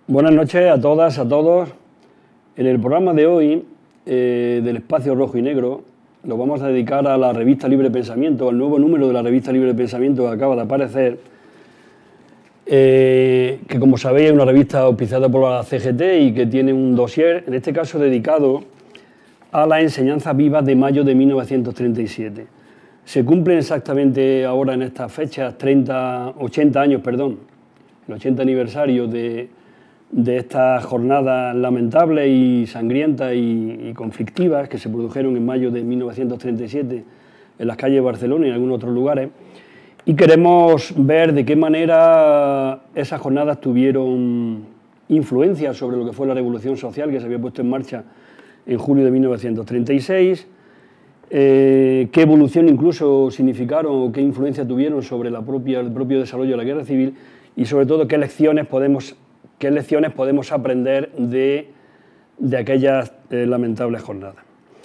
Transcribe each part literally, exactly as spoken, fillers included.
Buenas noches a todas, a todos. En el programa de hoy, eh, del Espacio Rojo y Negro, lo vamos a dedicar a la revista Libre Pensamiento, al nuevo número de la revista Libre Pensamiento que acaba de aparecer, eh, que como sabéis es una revista auspiciada por la C G T y que tiene un dossier, en este caso dedicado a las enseñanzas vivas de mayo de mil novecientos treinta y siete. Se cumplen exactamente ahora en estas fechas, treinta, ochenta años, perdón, el ochenta aniversario de, de estas jornadas lamentables y sangrientas y, y conflictivas que se produjeron en mayo de mil novecientos treinta y siete en las calles de Barcelona y en algunos otros lugares. Y queremos ver de qué manera esas jornadas tuvieron influencia sobre lo que fue la revolución social que se había puesto en marcha en julio de mil novecientos treinta y seis, eh, qué evolución incluso significaron o qué influencia tuvieron sobre la propia, el propio desarrollo de la guerra civil y sobre todo qué lecciones podemos, qué lecciones podemos aprender de, de aquellas eh, lamentables jornadas.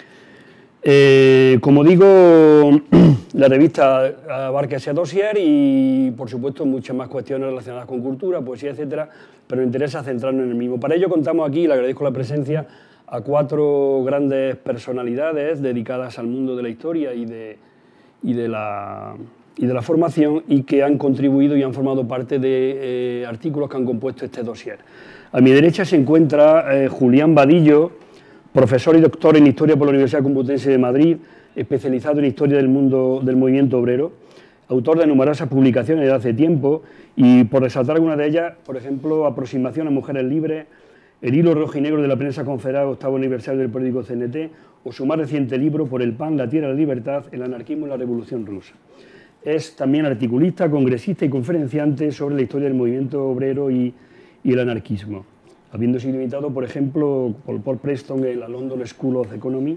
Eh, como digo, la revista abarca ese dossier y, por supuesto, muchas más cuestiones relacionadas con cultura, poesía, etcétera, pero nos interesa centrarnos en el mismo. Para ello contamos aquí, le agradezco la presencia a cuatro grandes personalidades dedicadas al mundo de la historia y de, y de, la, y de la formación y que han contribuido y han formado parte de eh, artículos que han compuesto este dossier. A mi derecha se encuentra eh, Julián Vadillo, profesor y doctor en Historia por la Universidad Complutense de Madrid, especializado en Historia del mundo del movimiento obrero, autor de numerosas publicaciones desde hace tiempo y, por resaltar algunas de ellas, por ejemplo, Aproximación a Mujeres Libres, El hilo rojo y negro de la prensa confederada, octavo aniversario del periódico C N T, o su más reciente libro, Por el pan, la tierra, la libertad, el anarquismo y la revolución rusa. Es también articulista, congresista y conferenciante sobre la historia del movimiento obrero y, y el anarquismo, habiendo sido invitado, por ejemplo, por Paul Preston en la London School of Economy.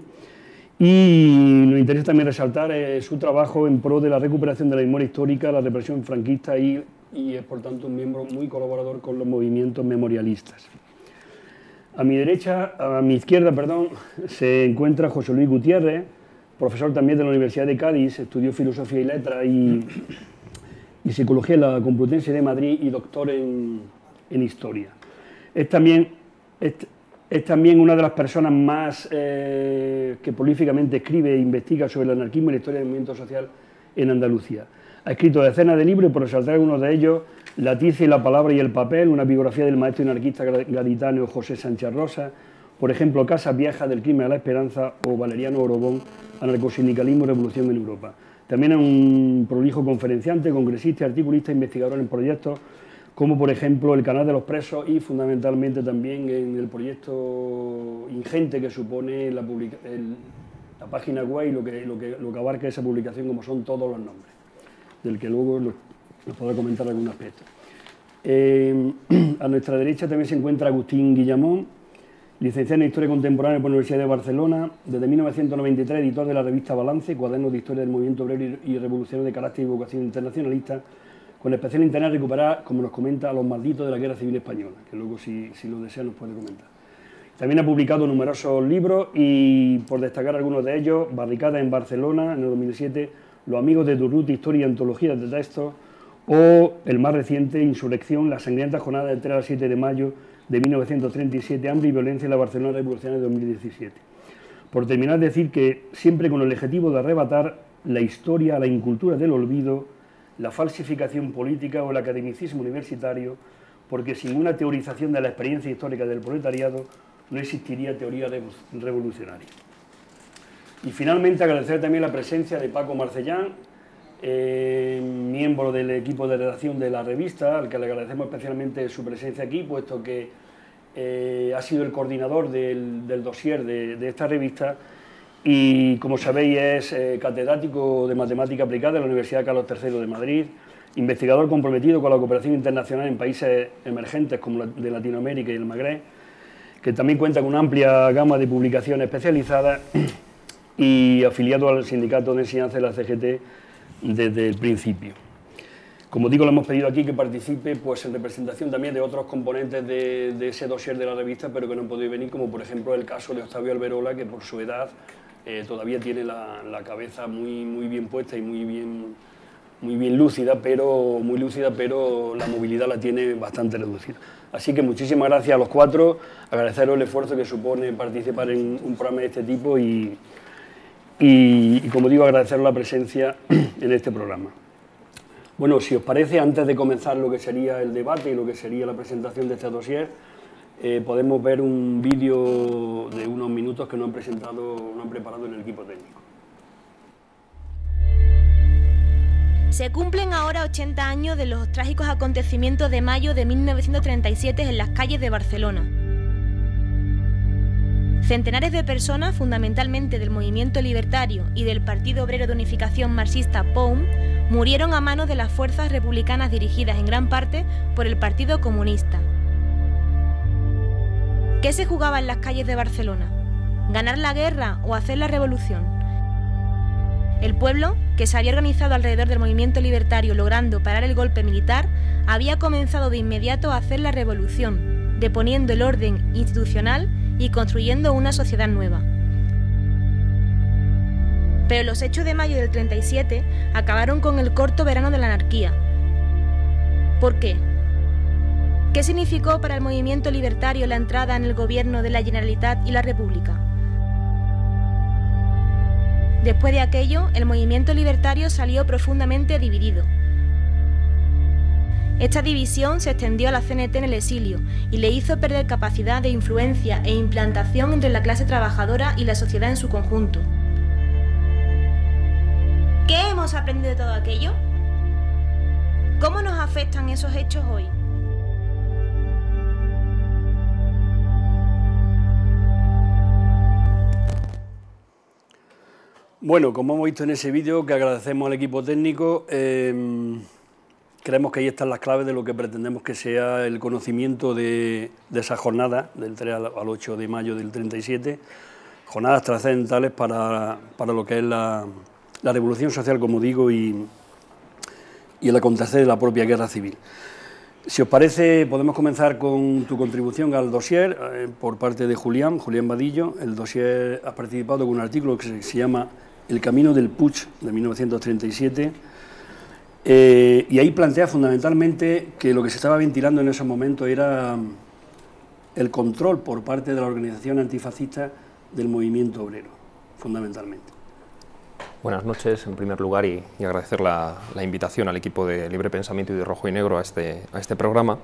Y nos interesa también resaltar eh, su trabajo en pro de la recuperación de la memoria histórica, la represión franquista y, y es, por tanto, un miembro muy colaborador con los movimientos memorialistas. A mi derecha, a mi izquierda, perdón, se encuentra José Luis Gutiérrez, profesor también de la Universidad de Cádiz, estudió Filosofía y Letras y, y Psicología en la Complutense de Madrid y doctor en, en Historia. Es también, es, es también una de las personas más eh, que prolíficamente escribe e investiga sobre el anarquismo y la historia del movimiento social en Andalucía. Ha escrito decenas de libros y, por resaltar algunos de ellos, La tiza y la palabra y el papel, una biografía del maestro anarquista gaditano José Sánchez Rosa, por ejemplo, Casas Viejas, del crimen a la esperanza, o Valeriano Orobón, Anarcosindicalismo y revolución en Europa. También es un prolijo conferenciante, congresista, articulista e investigador en proyectos como, por ejemplo, el Canal de los Presos y, fundamentalmente, también en el proyecto ingente que supone la, publica el, la página web y lo que, lo, que, lo que abarca esa publicación, como son todos los nombres, del que luego nos, nos podrá comentar algún aspecto. Eh, a nuestra derecha también se encuentra Agustín Guillamón, licenciado en Historia Contemporánea por la Universidad de Barcelona, desde mil novecientos noventa y tres editor de la revista Balance, cuadernos de historia del movimiento obrero y revolucionario de carácter y vocación internacionalista, con especial interés en recuperar, como nos comenta, a los malditos de la Guerra Civil Española, que luego, si, si lo desea, nos puede comentar. También ha publicado numerosos libros y, por destacar algunos de ellos, Barricadas en Barcelona, en el dos mil siete, Los amigos de Durruti, Historia y Antología de Textos, o el más reciente, Insurrección, la sangrienta jornada del tres al siete de mayo de mil novecientos treinta y siete, hambre y violencia en la Barcelona revolucionaria de dos mil diecisiete. Por terminar, decir que siempre con el objetivo de arrebatar la historia a la incultura del olvido, la falsificación política o el academicismo universitario, porque sin una teorización de la experiencia histórica del proletariado no existiría teoría revolucionaria. Y finalmente agradecer también la presencia de Paco Marcellán, eh, miembro del equipo de redacción de la revista, al que le agradecemos especialmente su presencia aquí, puesto que eh, ha sido el coordinador del, del dossier de, de esta revista y, como sabéis, es eh, catedrático de Matemática Aplicada en la Universidad Carlos tercero de Madrid, investigador comprometido con la cooperación internacional en países emergentes como la de Latinoamérica y el Magreb, que también cuenta con una amplia gama de publicaciones especializadas y afiliado al Sindicato de Enseñanza de la C G T desde el principio. Como digo, le hemos pedido aquí que participe pues, en representación también de otros componentes de, de ese dossier de la revista, pero que no han podido venir, como por ejemplo el caso de Octavio Alberola, que por su edad eh, todavía tiene la, la cabeza muy, muy bien puesta y muy bien, muy bien lúcida, pero, muy lúcida, pero la movilidad la tiene bastante reducida. Así que muchísimas gracias a los cuatro, agradeceros el esfuerzo que supone participar en un programa de este tipo y, y, y como digo, agradeceros la presencia en este programa. Bueno, si os parece, antes de comenzar lo que sería el debate y lo que sería la presentación de este dossier, eh, podemos ver un vídeo de unos minutos que nos han presentado, nos han preparado en el equipo técnico. Se cumplen ahora ochenta años de los trágicos acontecimientos de mayo de mil novecientos treinta y siete en las calles de Barcelona. Centenares de personas, fundamentalmente del movimiento libertario y del Partido Obrero de Unificación Marxista P O U M, murieron a manos de las fuerzas republicanas dirigidas en gran parte por el Partido Comunista. ¿Qué se jugaba en las calles de Barcelona? ¿Ganar la guerra o hacer la revolución? El pueblo, que se había organizado alrededor del movimiento libertario logrando parar el golpe militar, había comenzado de inmediato a hacer la revolución, deponiendo el orden institucional y construyendo una sociedad nueva. Pero los hechos de mayo del treinta y siete acabaron con el corto verano de la anarquía. ¿Por qué? ¿Qué significó para el movimiento libertario la entrada en el gobierno de la Generalitat y la República? Después de aquello, el movimiento libertario salió profundamente dividido. Esta división se extendió a la C N T en el exilio y le hizo perder capacidad de influencia e implantación entre la clase trabajadora y la sociedad en su conjunto. ¿Qué hemos aprendido de todo aquello? ¿Cómo nos afectan esos hechos hoy? Bueno, como hemos visto en ese vídeo, que agradecemos al equipo técnico, eh, creemos que ahí están las claves de lo que pretendemos que sea el conocimiento de, de esa jornada, del tres al ocho de mayo del treinta y siete, jornadas trascendentales para, para lo que es la, la revolución social, como digo, y, y el acontecer de la propia guerra civil. Si os parece, podemos comenzar con tu contribución al dossier, eh, por parte de Julián, Julián Vadillo. El dossier ha participado con un artículo que se, se llama El camino del Putsch, de mil novecientos treinta y siete, eh, y ahí plantea fundamentalmente que lo que se estaba ventilando en ese momento era el control por parte de la organización antifascista del movimiento obrero, fundamentalmente. Buenas noches, en primer lugar, y, y agradecer la, la invitación al equipo de Libre Pensamiento y de Rojo y Negro a este, a este programa.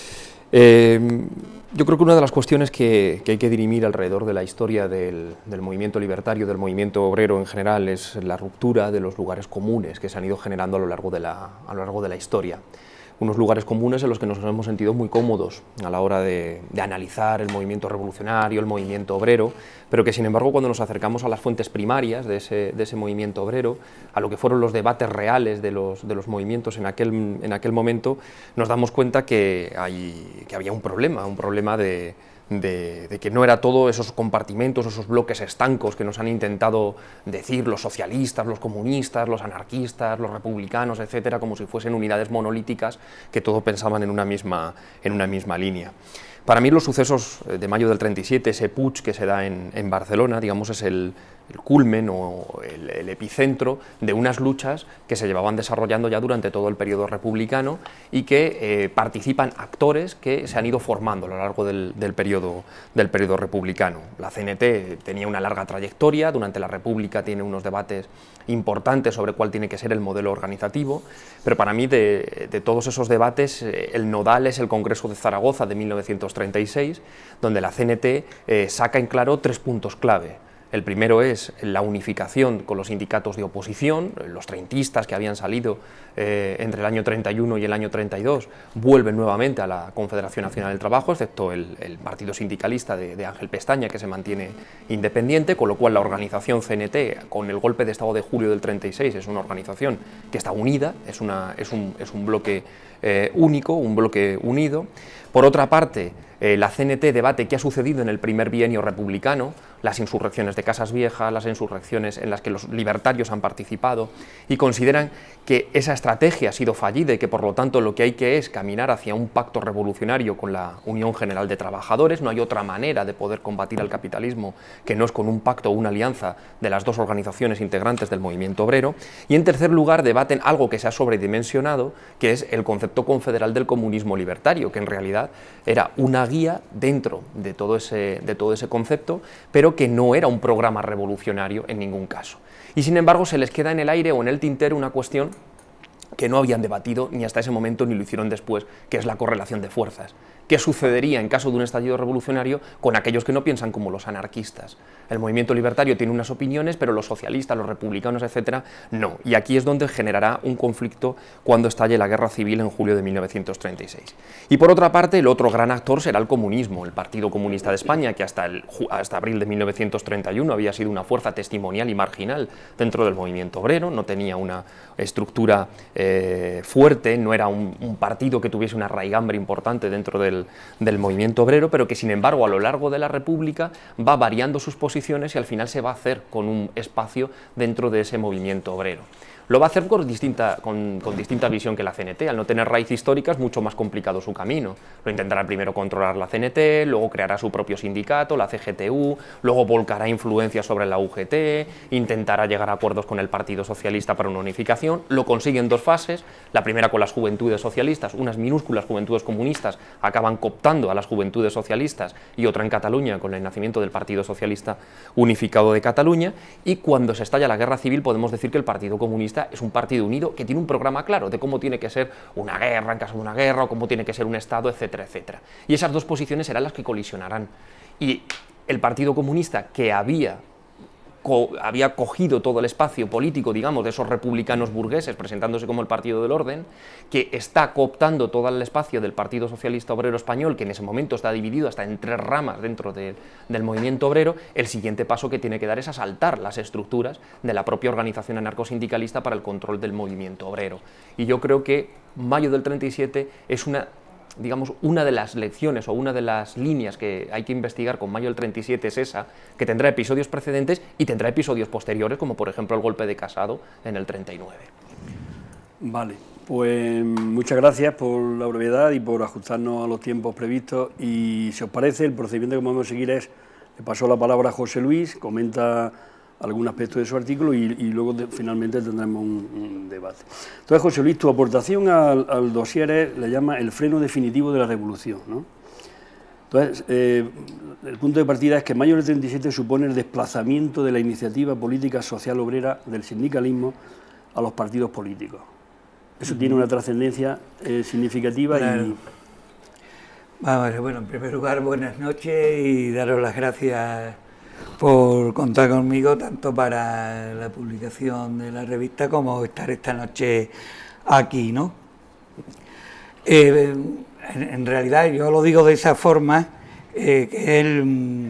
Eh, yo creo que una de las cuestiones que, que hay que dirimir alrededor de la historia del, del movimiento libertario, del movimiento obrero en general, es la ruptura de los lugares comunes que se han ido generando a lo largo de la, a lo largo de la historia. Unos lugares comunes en los que nos hemos sentido muy cómodos a la hora de, de analizar el movimiento revolucionario, el movimiento obrero, pero que sin embargo cuando nos acercamos a las fuentes primarias de ese, de ese movimiento obrero, a lo que fueron los debates reales de los, de los movimientos en aquel, en aquel momento, nos damos cuenta que, hay, que había un problema, un problema de... De, de que no era todo esos compartimentos, esos bloques estancos que nos han intentado decir los socialistas, los comunistas, los anarquistas, los republicanos, etcétera, como si fuesen unidades monolíticas que todos pensaban en una misma, en una misma línea. Para mí los sucesos de mayo del treinta y siete, ese putsch que se da en, en Barcelona, digamos, es el, el culmen o el, el epicentro de unas luchas que se llevaban desarrollando ya durante todo el periodo republicano y que eh, participan actores que se han ido formando a lo largo del, del, periodo, del periodo republicano. La C N T tenía una larga trayectoria, durante la República tiene unos debates importantes sobre cuál tiene que ser el modelo organizativo, pero para mí de, de todos esos debates el nodal es el Congreso de Zaragoza de mil novecientos treinta y seis, donde la C N T eh, saca en claro tres puntos clave. El primero es la unificación con los sindicatos de oposición, los treintistas que habían salido eh, entre el año treinta y uno y el año treinta y dos vuelven nuevamente a la Confederación Nacional del Trabajo, excepto el, el partido sindicalista de, de Ángel Pestaña, que se mantiene independiente, con lo cual la organización C N T, con el golpe de Estado de julio del treinta y seis, es una organización que está unida, es, una, es, un, es un bloque eh, único, un bloque unido. Por otra parte, eh, la C N T debate qué ha sucedido en el primer bienio republicano, las insurrecciones de Casas Viejas, las insurrecciones en las que los libertarios han participado, y consideran que esa estrategia ha sido fallida y que por lo tanto lo que hay que es caminar hacia un pacto revolucionario con la Unión General de Trabajadores. No hay otra manera de poder combatir al capitalismo que no es con un pacto o una alianza de las dos organizaciones integrantes del movimiento obrero. Y en tercer lugar debaten algo que se ha sobredimensionado, que es el concepto confederal del comunismo libertario, que en realidad era una guía dentro de todo ese, de todo ese concepto, pero que no era un programa revolucionario en ningún caso. Y sin embargo se les queda en el aire o en el tintero una cuestión que no habían debatido ni hasta ese momento ni lo hicieron después, que es la correlación de fuerzas. ¿Qué sucedería en caso de un estallido revolucionario con aquellos que no piensan como los anarquistas? El movimiento libertario tiene unas opiniones, pero los socialistas, los republicanos, etcétera, no. Y aquí es donde generará un conflicto cuando estalle la guerra civil en julio de mil novecientos treinta y seis. Y por otra parte, el otro gran actor será el comunismo, el Partido Comunista de España, que hasta, el, hasta abril de mil novecientos treinta y uno había sido una fuerza testimonial y marginal dentro del movimiento obrero, no tenía una estructura eh, fuerte, no era un, un partido que tuviese una raigambre importante dentro del del movimiento obrero, pero que sin embargo a lo largo de la República va variando sus posiciones y al final se va a hacer con un espacio dentro de ese movimiento obrero. Lo va a hacer con distinta, con, con distinta visión que la C N T. Al no tener raíz histórica es mucho más complicado su camino. Lo intentará primero controlar la C N T, luego creará su propio sindicato, la C G T U, luego volcará influencia sobre la U G T, intentará llegar a acuerdos con el Partido Socialista para una unificación. Lo consigue en dos fases, la primera con las juventudes socialistas, unas minúsculas juventudes comunistas acaban cooptando a las juventudes socialistas, y otra en Cataluña con el nacimiento del Partido Socialista Unificado de Cataluña, y cuando se estalla la guerra civil podemos decir que el Partido Comunista es un partido unido que tiene un programa claro de cómo tiene que ser una guerra en caso de una guerra, o cómo tiene que ser un Estado, etcétera, etcétera. Y esas dos posiciones serán las que colisionarán. Y el Partido Comunista, que había, co había cogido todo el espacio político, digamos, de esos republicanos burgueses, presentándose como el Partido del Orden, que está cooptando todo el espacio del Partido Socialista Obrero Español, que en ese momento está dividido hasta en tres ramas dentro de, del movimiento obrero, el siguiente paso que tiene que dar es asaltar las estructuras de la propia organización anarcosindicalista para el control del movimiento obrero. Y yo creo que mayo del treinta y siete es una, digamos, una de las lecciones o una de las líneas que hay que investigar con mayo del treinta y siete es esa, que tendrá episodios precedentes y tendrá episodios posteriores, como por ejemplo el golpe de Casado en el treinta y nueve. Vale, pues muchas gracias por la brevedad y por ajustarnos a los tiempos previstos, y si os parece el procedimiento que vamos a seguir es, le paso la palabra a José Luis, comenta algún aspecto de su artículo y, y luego de, finalmente tendremos un, un debate. Entonces, José Luis, tu aportación al, al dossier es, le llama el freno definitivo de la revolución, ¿no? Entonces, eh, el punto de partida es que mayo del treinta y siete supone el desplazamiento de la iniciativa política social obrera del sindicalismo a los partidos políticos. Eso tiene una trascendencia eh, significativa. Claro. Y... Vamos, bueno, en primer lugar, buenas noches y daros las gracias por contar conmigo, tanto para la publicación de la revista como estar esta noche aquí, ¿no? Eh, en, en realidad, yo lo digo de esa forma, eh, que es el,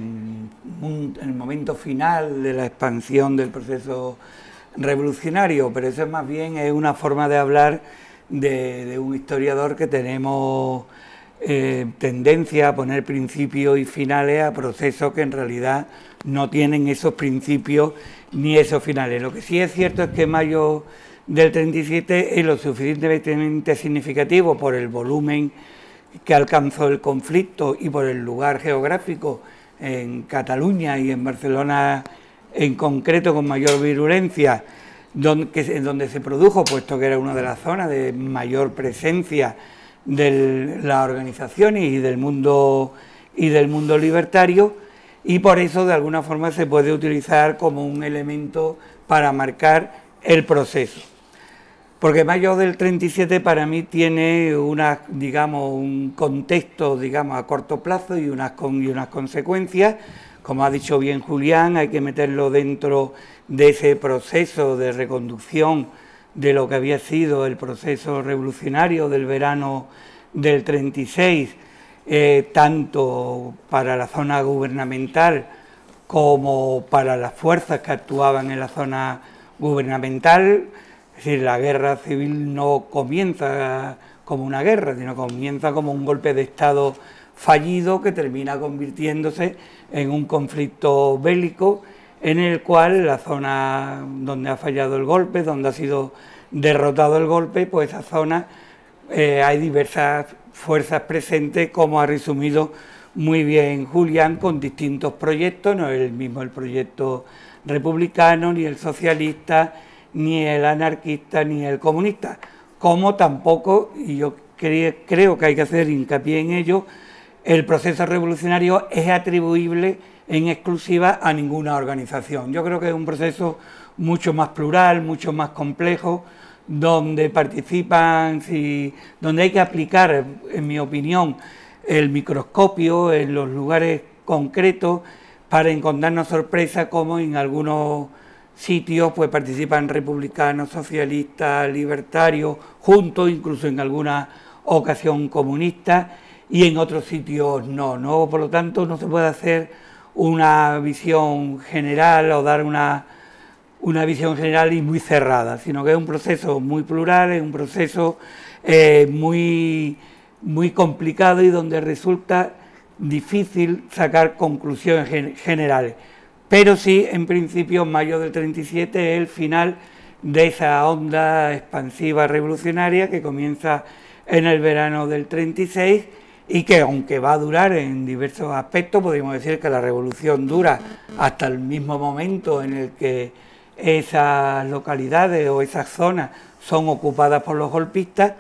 un, el momento final de la expansión del proceso revolucionario, pero eso es más bien es una forma de hablar de, de un historiador que tenemos eh, tendencia a poner principios y finales a procesos que en realidad no tienen esos principios ni esos finales. Lo que sí es cierto es que mayo del treinta y siete es lo suficientemente significativo por el volumen que alcanzó el conflicto y por el lugar geográfico en Cataluña y en Barcelona en concreto con mayor virulencia, donde, que, donde se produjo, puesto que era una de las zonas de mayor presencia de las organizaciones y del mundo y del mundo libertario, y por eso de alguna forma se puede utilizar como un elemento para marcar el proceso. Porque mayo del treinta y siete para mí tiene una, digamos, un contexto, digamos, a corto plazo y unas, con, y unas consecuencias. Como ha dicho bien Julián, hay que meterlo dentro de ese proceso de reconducción de lo que había sido el proceso revolucionario del verano del treinta y seis, eh, tanto para la zona gubernamental como para las fuerzas que actuaban en la zona gubernamental. Es decir, la guerra civil no comienza como una guerra, sino comienza como un golpe de Estado fallido que termina convirtiéndose en un conflicto bélico en el cual la zona donde ha fallado el golpe, donde ha sido derrotado el golpe, pues esa zona eh, hay diversas fuerzas presentes, como ha resumido muy bien Julián, con distintos proyectos, no es el mismo el proyecto republicano, ni el socialista, ni el anarquista, ni el comunista, como tampoco, y yo cre creo que hay que hacer hincapié en ello, el proceso revolucionario es atribuible en exclusiva a ninguna organización. Yo creo que es un proceso mucho más plural, mucho más complejo, donde participan, si, donde hay que aplicar, en mi opinión, el microscopio en los lugares concretos para encontrarnos sorpresa, como en algunos sitios pues participan republicanos, socialistas, libertarios, juntos, incluso en alguna ocasión comunistas, y en otros sitios no, ¿no? Por lo tanto, no se puede hacer una visión general o dar una, una visión general y muy cerrada, sino que es un proceso muy plural, es un proceso eh, muy, muy complicado y donde resulta difícil sacar conclusiones gen generales. Pero sí, en principio, mayo del treinta y siete es el final de esa onda expansiva revolucionaria que comienza en el verano del treinta y seis y que, aunque va a durar en diversos aspectos, podríamos decir que la revolución dura hasta el mismo momento en el que esas localidades o esas zonas son ocupadas por los golpistas,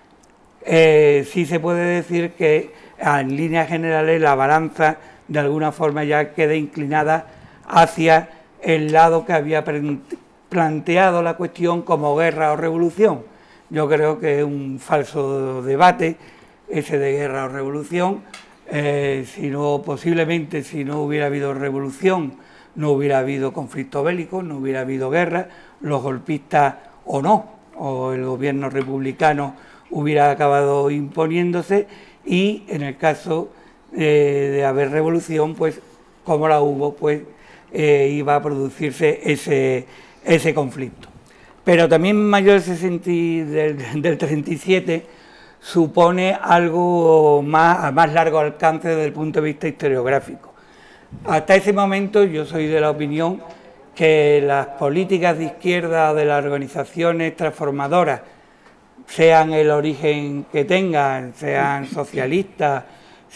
eh, sí se puede decir que en líneas generales la balanza de alguna forma ya queda inclinada hacia el lado que había planteado la cuestión como guerra o revolución. Yo creo que es un falso debate ese de guerra o revolución. Eh, si no, posiblemente si no hubiera habido revolución, no hubiera habido conflicto bélico, no hubiera habido guerra, los golpistas o no, o el gobierno republicano hubiera acabado imponiéndose, y en el caso eh, de haber revolución, pues como la hubo, pues eh, iba a producirse ese, ese conflicto. Pero también mayo del, sesenta, del, del treinta y siete supone algo más, a más largo alcance desde el punto de vista historiográfico. Hasta ese momento yo soy de la opinión que las políticas de izquierda o de las organizaciones transformadoras, sean el origen que tengan, sean socialistas,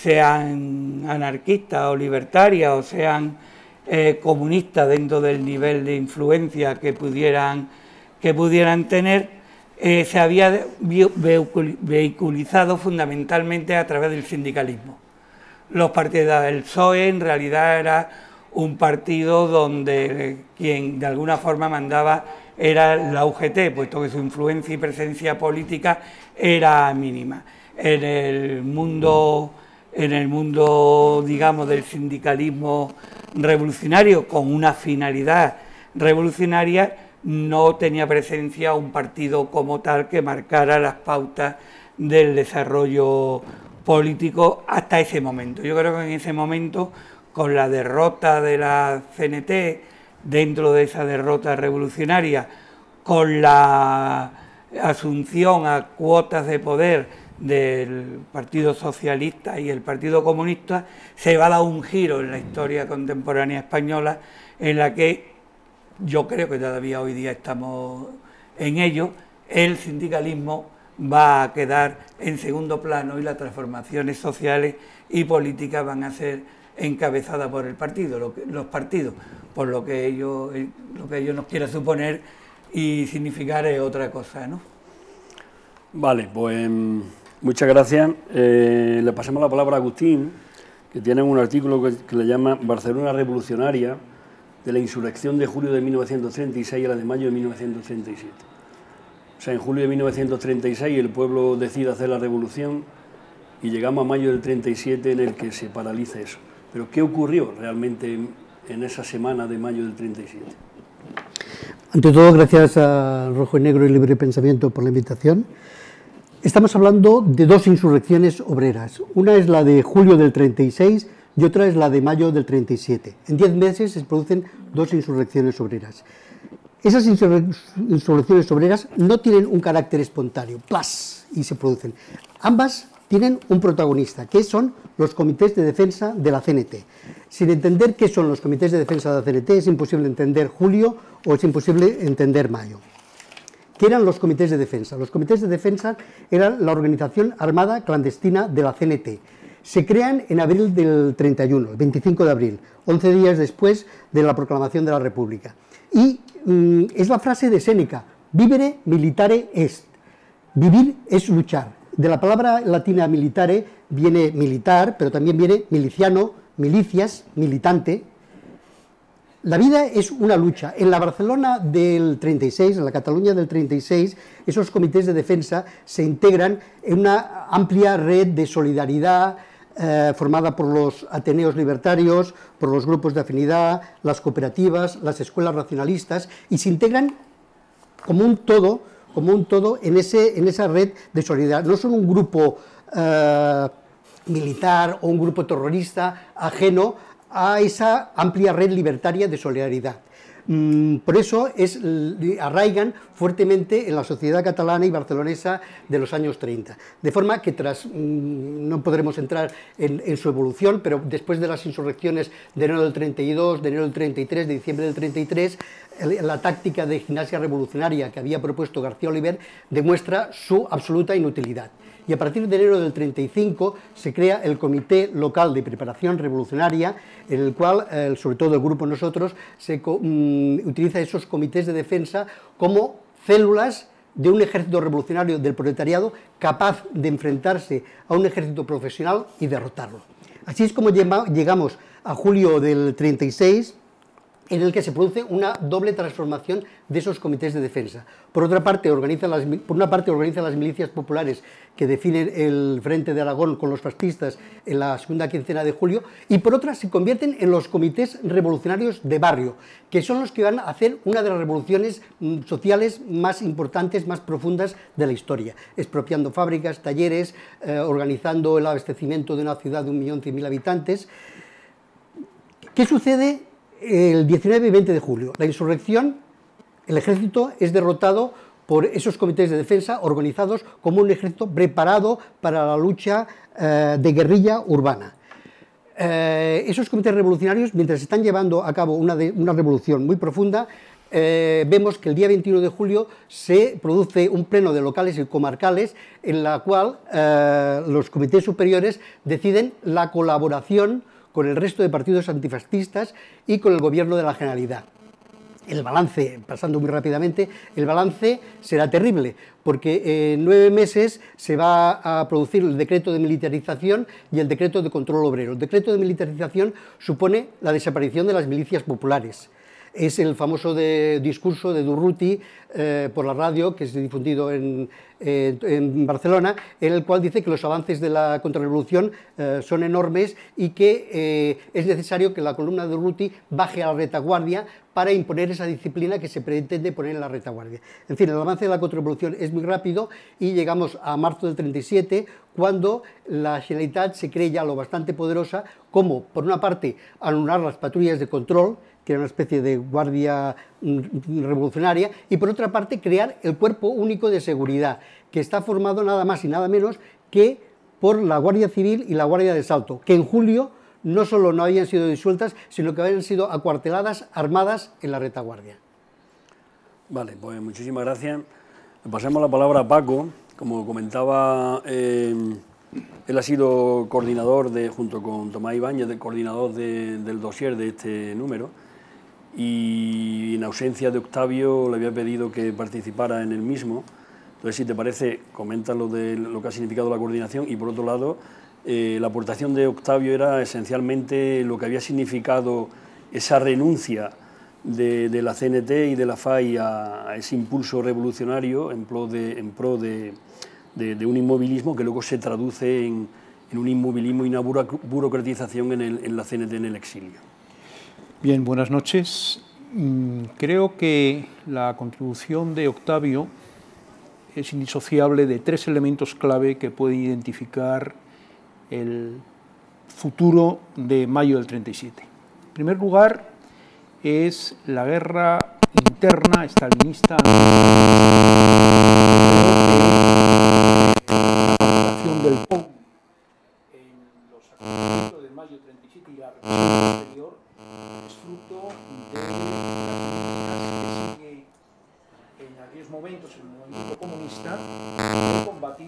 sean anarquistas o libertarias, o sean eh, comunistas dentro del nivel de influencia que pudieran, que pudieran tener, eh, se había vehiculizado fundamentalmente a través del sindicalismo. Los partidos del P S O E en realidad era un partido donde quien de alguna forma mandaba era la U G T, puesto que su influencia y presencia política era mínima. En el mundo, en el mundo, digamos, del sindicalismo revolucionario, con una finalidad revolucionaria, no tenía presencia un partido como tal que marcara las pautas del desarrollo político hasta ese momento. Yo creo que en ese momento, con la derrota de la C N T, dentro de esa derrota revolucionaria, con la asunción a cuotas de poder del Partido Socialista y el Partido Comunista, se va a dar un giro en la historia contemporánea española, en la que yo creo que todavía hoy día estamos en ello, el sindicalismo va a quedar en segundo plano y las transformaciones sociales y políticas van a ser encabezadas por el partido, lo que, los partidos, por lo que ellos, lo que ellos nos quiera suponer y significar es otra cosa, ¿no? Vale, pues muchas gracias. Eh, le pasamos la palabra a Agustín, que tiene un artículo que, que le llama Barcelona revolucionaria, de la insurrección de julio de mil novecientos treinta y seis a la de mayo de mil novecientos treinta y siete. O sea, en julio de mil novecientos treinta y seis el pueblo decide hacer la revolución y llegamos a mayo del treinta y siete en el que se paraliza eso. Pero ¿qué ocurrió realmente en, en esa semana de mayo del treinta y siete? Ante todo, gracias a Rojo y Negro y Libre Pensamiento por la invitación. Estamos hablando de dos insurrecciones obreras. Una es la de julio del treinta y seis y otra es la de mayo del treinta y siete. En diez meses se producen dos insurrecciones obreras. Esas insurrecciones obreras no tienen un carácter espontáneo, ¡plas!, y se producen. Ambas tienen un protagonista, que son los comités de defensa de la C N T. Sin entender qué son los comités de defensa de la C N T, es imposible entender julio o es imposible entender mayo. ¿Qué eran los comités de defensa? Los comités de defensa eran la organización armada clandestina de la C N T. Se crean en abril del treinta y uno, el veinticinco de abril, once días después de la proclamación de la República. Y mm, es la frase de Séneca, vivere militare est, vivir es luchar. De la palabra latina militare viene militar, pero también viene miliciano, milicias, militante. La vida es una lucha. En la Barcelona del treinta y seis, en la Cataluña del treinta y seis, esos comités de defensa se integran en una amplia red de solidaridad eh, formada por los ateneos libertarios, por los grupos de afinidad, las cooperativas, las escuelas racionalistas, y se integran como un todo, como un todo en, ese, en esa red de solidaridad. No son un grupo eh, militar o un grupo terrorista ajeno a esa amplia red libertaria de solidaridad. Por eso es, arraigan fuertemente en la sociedad catalana y barcelonesa de los años treinta. De forma que tras, no podremos entrar en, en su evolución, pero después de las insurrecciones de enero del treinta y dos, de enero del treinta y tres, de diciembre del treinta y tres, la táctica de gimnasia revolucionaria que había propuesto García Oliver demuestra su absoluta inutilidad. Y a partir de enero del treinta y cinco se crea el Comité Local de Preparación Revolucionaria, en el cual, eh, sobre todo el grupo Nosotros, se um, utiliza esos comités de defensa como células de un ejército revolucionario del proletariado capaz de enfrentarse a un ejército profesional y derrotarlo. Así es como llegamos a julio del treinta y seis, en el que se produce una doble transformación de esos comités de defensa. Por otra parte, organiza las, por una parte organiza las milicias populares que definen el Frente de Aragón con los fascistas en la segunda quincena de julio, y por otra se convierten en los comités revolucionarios de barrio, que son los que van a hacer una de las revoluciones sociales más importantes, más profundas de la historia, expropiando fábricas, talleres, eh, organizando el abastecimiento de una ciudad de un millón cien mil habitantes. ¿Qué sucede el diecinueve y veinte de julio? La insurrección, el ejército es derrotado por esos comités de defensa organizados como un ejército preparado para la lucha eh, de guerrilla urbana. Eh, esos comités revolucionarios, mientras están llevando a cabo una, de, una revolución muy profunda, eh, vemos que el día veintiuno de julio se produce un pleno de locales y comarcales en la cual eh, los comités superiores deciden la colaboración con el resto de partidos antifascistas y con el gobierno de la Generalidad. El balance, pasando muy rápidamente, el balance será terrible, porque en nueve meses se va a producir el decreto de militarización y el decreto de control obrero. El decreto de militarización supone la desaparición de las milicias populares. Es el famoso de, discurso de Durruti eh, por la radio, que es difundido en, eh, en Barcelona, en el cual dice que los avances de la contrarrevolución eh, son enormes y que eh, es necesario que la columna de Durruti baje a la retaguardia para imponer esa disciplina que se pretende poner en la retaguardia. En fin, el avance de la contrarrevolución es muy rápido y llegamos a marzo del treinta y siete, cuando la Generalitat se cree ya lo bastante poderosa como, por una parte, anular las patrullas de control, que era una especie de guardia revolucionaria, y por otra parte crear el Cuerpo Único de Seguridad, que está formado nada más y nada menos que por la Guardia Civil y la Guardia de Salto, que en julio no solo no habían sido disueltas, sino que habían sido acuarteladas, armadas en la retaguardia. Vale, pues muchísimas gracias. Le pasamos la palabra a Paco. Como comentaba, eh, él ha sido coordinador, de, junto con Tomás Ibáñez, de, coordinador de, del dossier de este número, y en ausencia de Octavio le había pedido que participara en el mismo. Entonces, si te parece, comenta lo de lo que ha significado la coordinación, y por otro lado, eh, la aportación de Octavio era esencialmente lo que había significado esa renuncia de, de la C N T y de la F A I a, a ese impulso revolucionario en pro de, en pro de, de, de un inmovilismo que luego se traduce en, en un inmovilismo y una burocratización en, el, en la C N T en el exilio. Bien, buenas noches. Creo que la contribución de Octavio es indisociable de tres elementos clave que pueden identificar el futuro de mayo del treinta y siete. En primer lugar, es la guerra interna estalinista. La situación del P O U en los acontecimientos de mayo del treinta y siete y la represión posterior es fruto de las políticas que sigue en aquellos momentos, en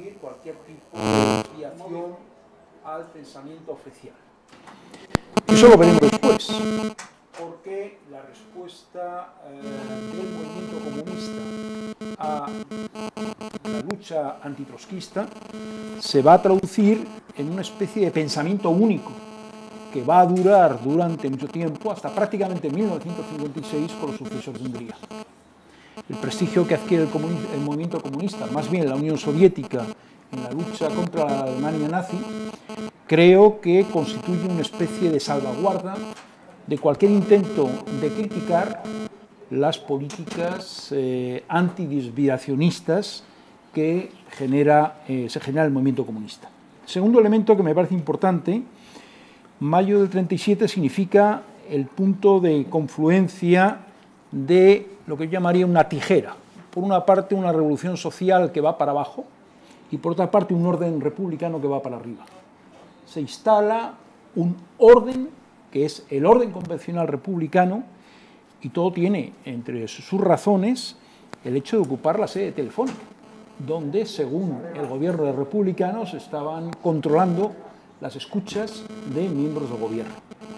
de cualquier tipo de desviación al pensamiento oficial. Eso lo veremos después, porque la respuesta eh, del movimiento comunista a la lucha antitrotskista se va a traducir en una especie de pensamiento único que va a durar durante mucho tiempo, hasta prácticamente mil novecientos cincuenta y seis, con los sucesos de Hungría. El prestigio que adquiere el, el movimiento comunista, más bien la Unión Soviética, en la lucha contra la Alemania nazi, creo que constituye una especie de salvaguarda de cualquier intento de criticar las políticas eh, antidesviacionistas que genera, eh, se genera el movimiento comunista. Segundo elemento que me parece importante, mayo del treinta y siete significa el punto de confluencia de lo que yo llamaría una tijera. Por una parte, una revolución social que va para abajo y por otra parte, un orden republicano que va para arriba. Se instala un orden que es el orden convencional republicano y todo tiene entre sus razones el hecho de ocupar la sede telefónica, donde, según el gobierno de republicanos, estaban controlando las escuchas de miembros del gobierno.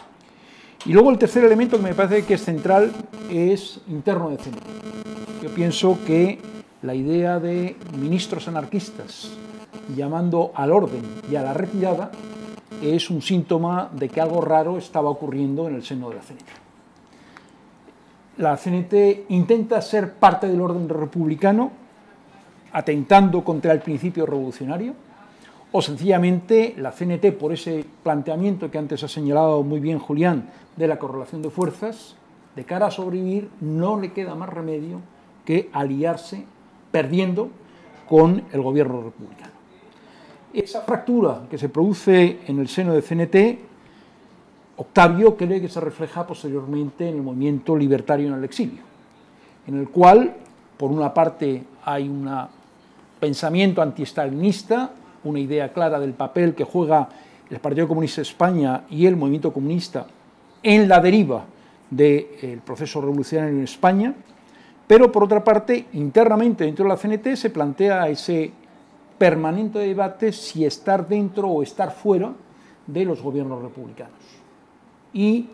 Y luego el tercer elemento que me parece que es central es interno de C N T. Yo pienso que la idea de ministros anarquistas llamando al orden y a la retirada es un síntoma de que algo raro estaba ocurriendo en el seno de la C N T. La C N T intenta ser parte del orden republicano, atentando contra el principio revolucionario, o sencillamente la C N T, por ese planteamiento que antes ha señalado muy bien Julián, de la correlación de fuerzas, de cara a sobrevivir, no le queda más remedio que aliarse, perdiendo, con el gobierno republicano. Esa fractura que se produce en el seno de C N T, Octavio cree que se refleja posteriormente en el movimiento libertario en el exilio, en el cual, por una parte, hay un pensamiento antiestalinista, una idea clara del papel que juega el Partido Comunista de España y el movimiento comunista en la deriva del proceso revolucionario en España, pero por otra parte, internamente dentro de la C N T se plantea ese permanente debate si estar dentro o estar fuera de los gobiernos republicanos. Y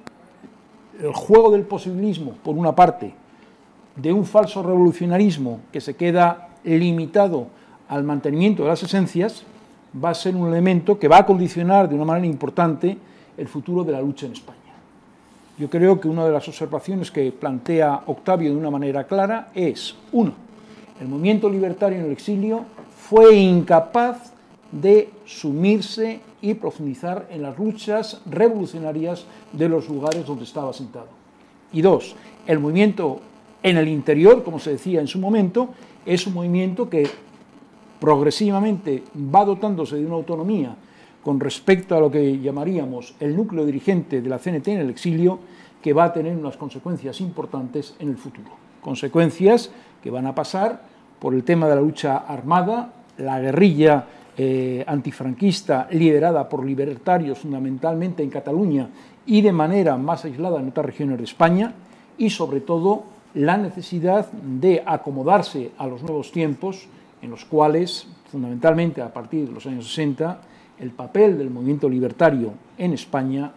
el juego del posibilismo, por una parte, de un falso revolucionarismo que se queda limitado al mantenimiento de las esencias, va a ser un elemento que va a condicionar de una manera importante el futuro de la lucha en España. Yo creo que una de las observaciones que plantea Octavio de una manera clara es, uno, el movimiento libertario en el exilio fue incapaz de sumirse y profundizar en las luchas revolucionarias de los lugares donde estaba sentado. Y dos, el movimiento en el interior, como se decía en su momento, es un movimiento que progresivamente va dotándose de una autonomía con respecto a lo que llamaríamos el núcleo dirigente de la C N T en el exilio, que va a tener unas consecuencias importantes en el futuro. Consecuencias que van a pasar por el tema de la lucha armada, la guerrilla eh, antifranquista liderada por libertarios fundamentalmente en Cataluña y de manera más aislada en otras regiones de España, y sobre todo la necesidad de acomodarse a los nuevos tiempos en los cuales, fundamentalmente a partir de los años sesenta, el papel del movimiento libertario en España,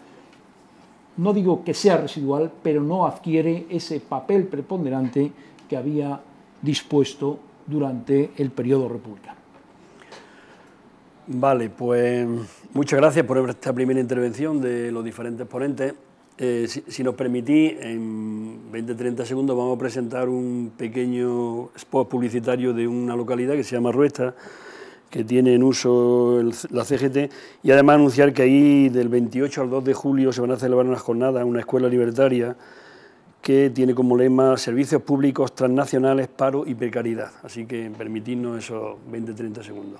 no digo que sea residual, pero no adquiere ese papel preponderante que había dispuesto durante el periodo republicano. Vale, pues muchas gracias por esta primera intervención de los diferentes ponentes. Eh, si, si nos permitís, en veinte a treinta segundos vamos a presentar un pequeño spot publicitario de una localidad que se llama Ruesta, que tiene en uso el, la C G T, y además anunciar que ahí del veintiocho al dos de julio se van a celebrar unas jornadas en una escuela libertaria que tiene como lema servicios públicos transnacionales, paro y precariedad. Así que permitidnos esos veinte a treinta segundos.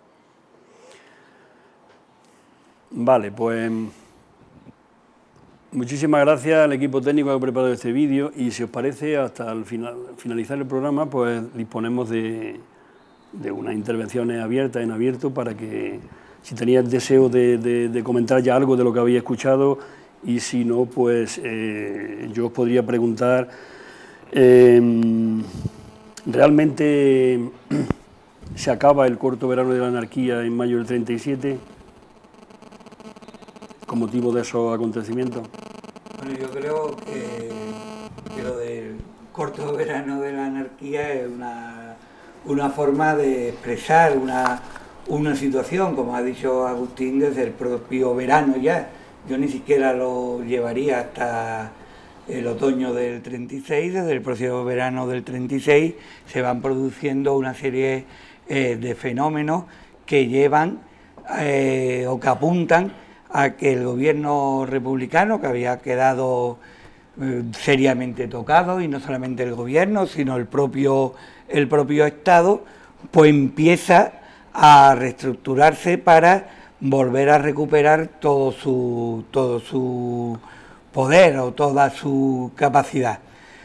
Vale, pues Muchísimas gracias al equipo técnico que ha preparado este vídeo y si os parece, hasta el final, finalizar el programa, pues disponemos de, de unas intervenciones abiertas en abierto para que, si teníais deseo de, de, de comentar ya algo de lo que habéis escuchado, y si no, pues eh, yo os podría preguntar, eh, ¿realmente se acaba el corto verano de la anarquía en mayo del treinta y siete con motivo de esos acontecimientos? Bueno, yo creo que, que lo del corto verano de la anarquía es una, una forma de expresar una, una situación, como ha dicho Agustín, desde el propio verano ya. Yo ni siquiera lo llevaría hasta el otoño del treinta y seis, desde el próximo verano del treinta y seis se van produciendo una serie eh, de fenómenos que llevan eh, o que apuntan a que el gobierno republicano, que había quedado eh, seriamente tocado, y no solamente el gobierno, sino el propio, el propio Estado, pues empieza a reestructurarse para volver a recuperar todo su, todo su poder o toda su capacidad.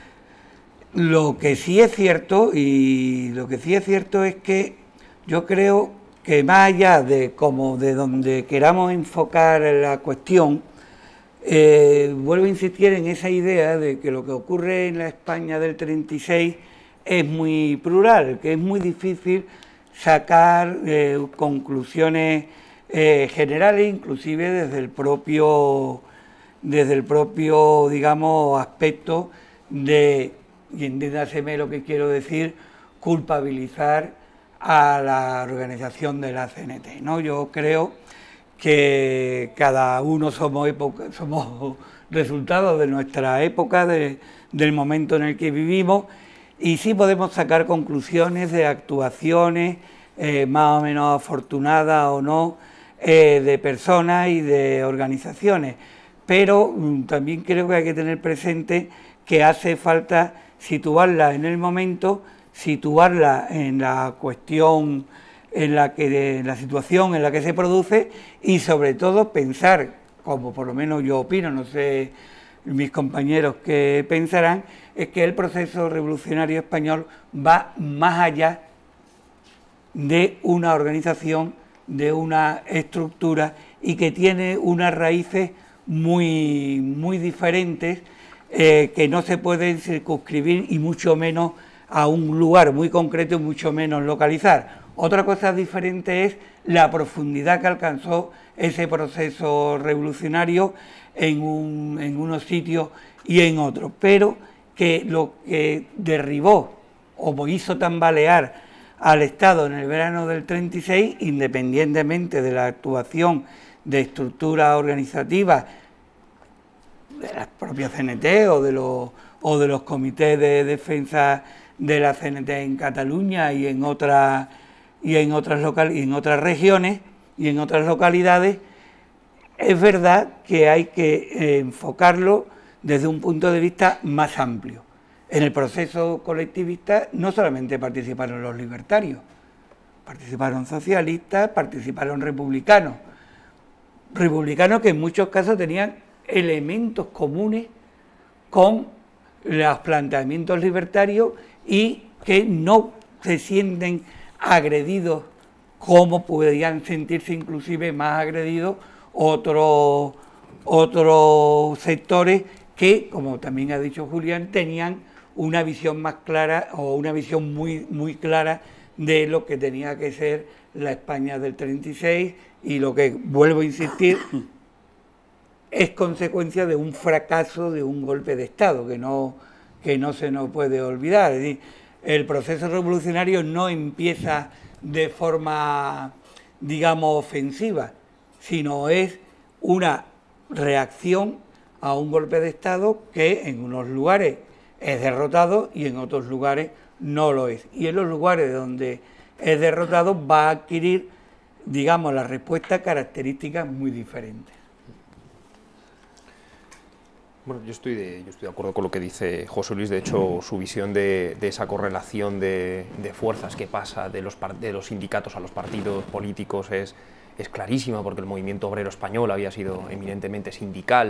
Lo que sí es cierto, y lo que sí es cierto es que yo creo que más allá de como de donde queramos enfocar la cuestión, eh, vuelvo a insistir en esa idea de que lo que ocurre en la España del treinta y seis es muy plural, que es muy difícil sacar eh, conclusiones eh, generales, inclusive desde el propio, desde el propio, digamos, aspecto de, y entiéndaseme lo que quiero decir, culpabilizar a la organización de la C N T, ¿no? Yo creo que cada uno somos, época, somos resultados de nuestra época, de, del momento en el que vivimos, y sí podemos sacar conclusiones de actuaciones eh, más o menos afortunadas o no, eh, de personas y de organizaciones, pero mm, también creo que hay que tener presente que hace falta situarla en el momento, situarla en la cuestión, en la que en la situación en la que se produce, y sobre todo pensar, como por lo menos yo opino, no sé mis compañeros qué pensarán, es que el proceso revolucionario español va más allá de una organización, de una estructura, y que tiene unas raíces muy, muy diferentes, eh, que no se pueden circunscribir y mucho menos a un lugar muy concreto y mucho menos localizar. Otra cosa diferente es la profundidad que alcanzó ese proceso revolucionario en, un, en unos sitios y en otros, pero que lo que derribó o hizo tambalear al Estado en el verano del treinta y seis, independientemente de la actuación de estructuras organizativas de la propia C N T o de los, o de los comités de defensa de la C N T en Cataluña y en otras y en otras local y en otras regiones y en otras localidades, es verdad que hay que eh, enfocarlo desde un punto de vista más amplio. En el proceso colectivista no solamente participaron los libertarios, participaron socialistas, participaron republicanos, republicanos que en muchos casos tenían elementos comunes con los planteamientos libertarios y que no se sienten agredidos como podrían sentirse inclusive más agredidos otros otros sectores que, como también ha dicho Julián, tenían una visión más clara o una visión muy, muy clara de lo que tenía que ser la España del treinta y seis, y lo que, vuelvo a insistir, es consecuencia de un fracaso, de un golpe de Estado, que no, que no se nos puede olvidar. Es decir, el proceso revolucionario no empieza de forma, digamos, ofensiva, sino es una reacción a un golpe de Estado que en unos lugares es derrotado y en otros lugares no lo es. Y en los lugares donde es derrotado va a adquirir, digamos, la respuesta características muy diferentes. Bueno, yo estoy, de, yo estoy de acuerdo con lo que dice José Luis. De hecho, su visión de, de esa correlación de, de fuerzas que pasa de los, de los sindicatos a los partidos políticos es, es clarísima, porque el movimiento obrero español había sido eminentemente sindical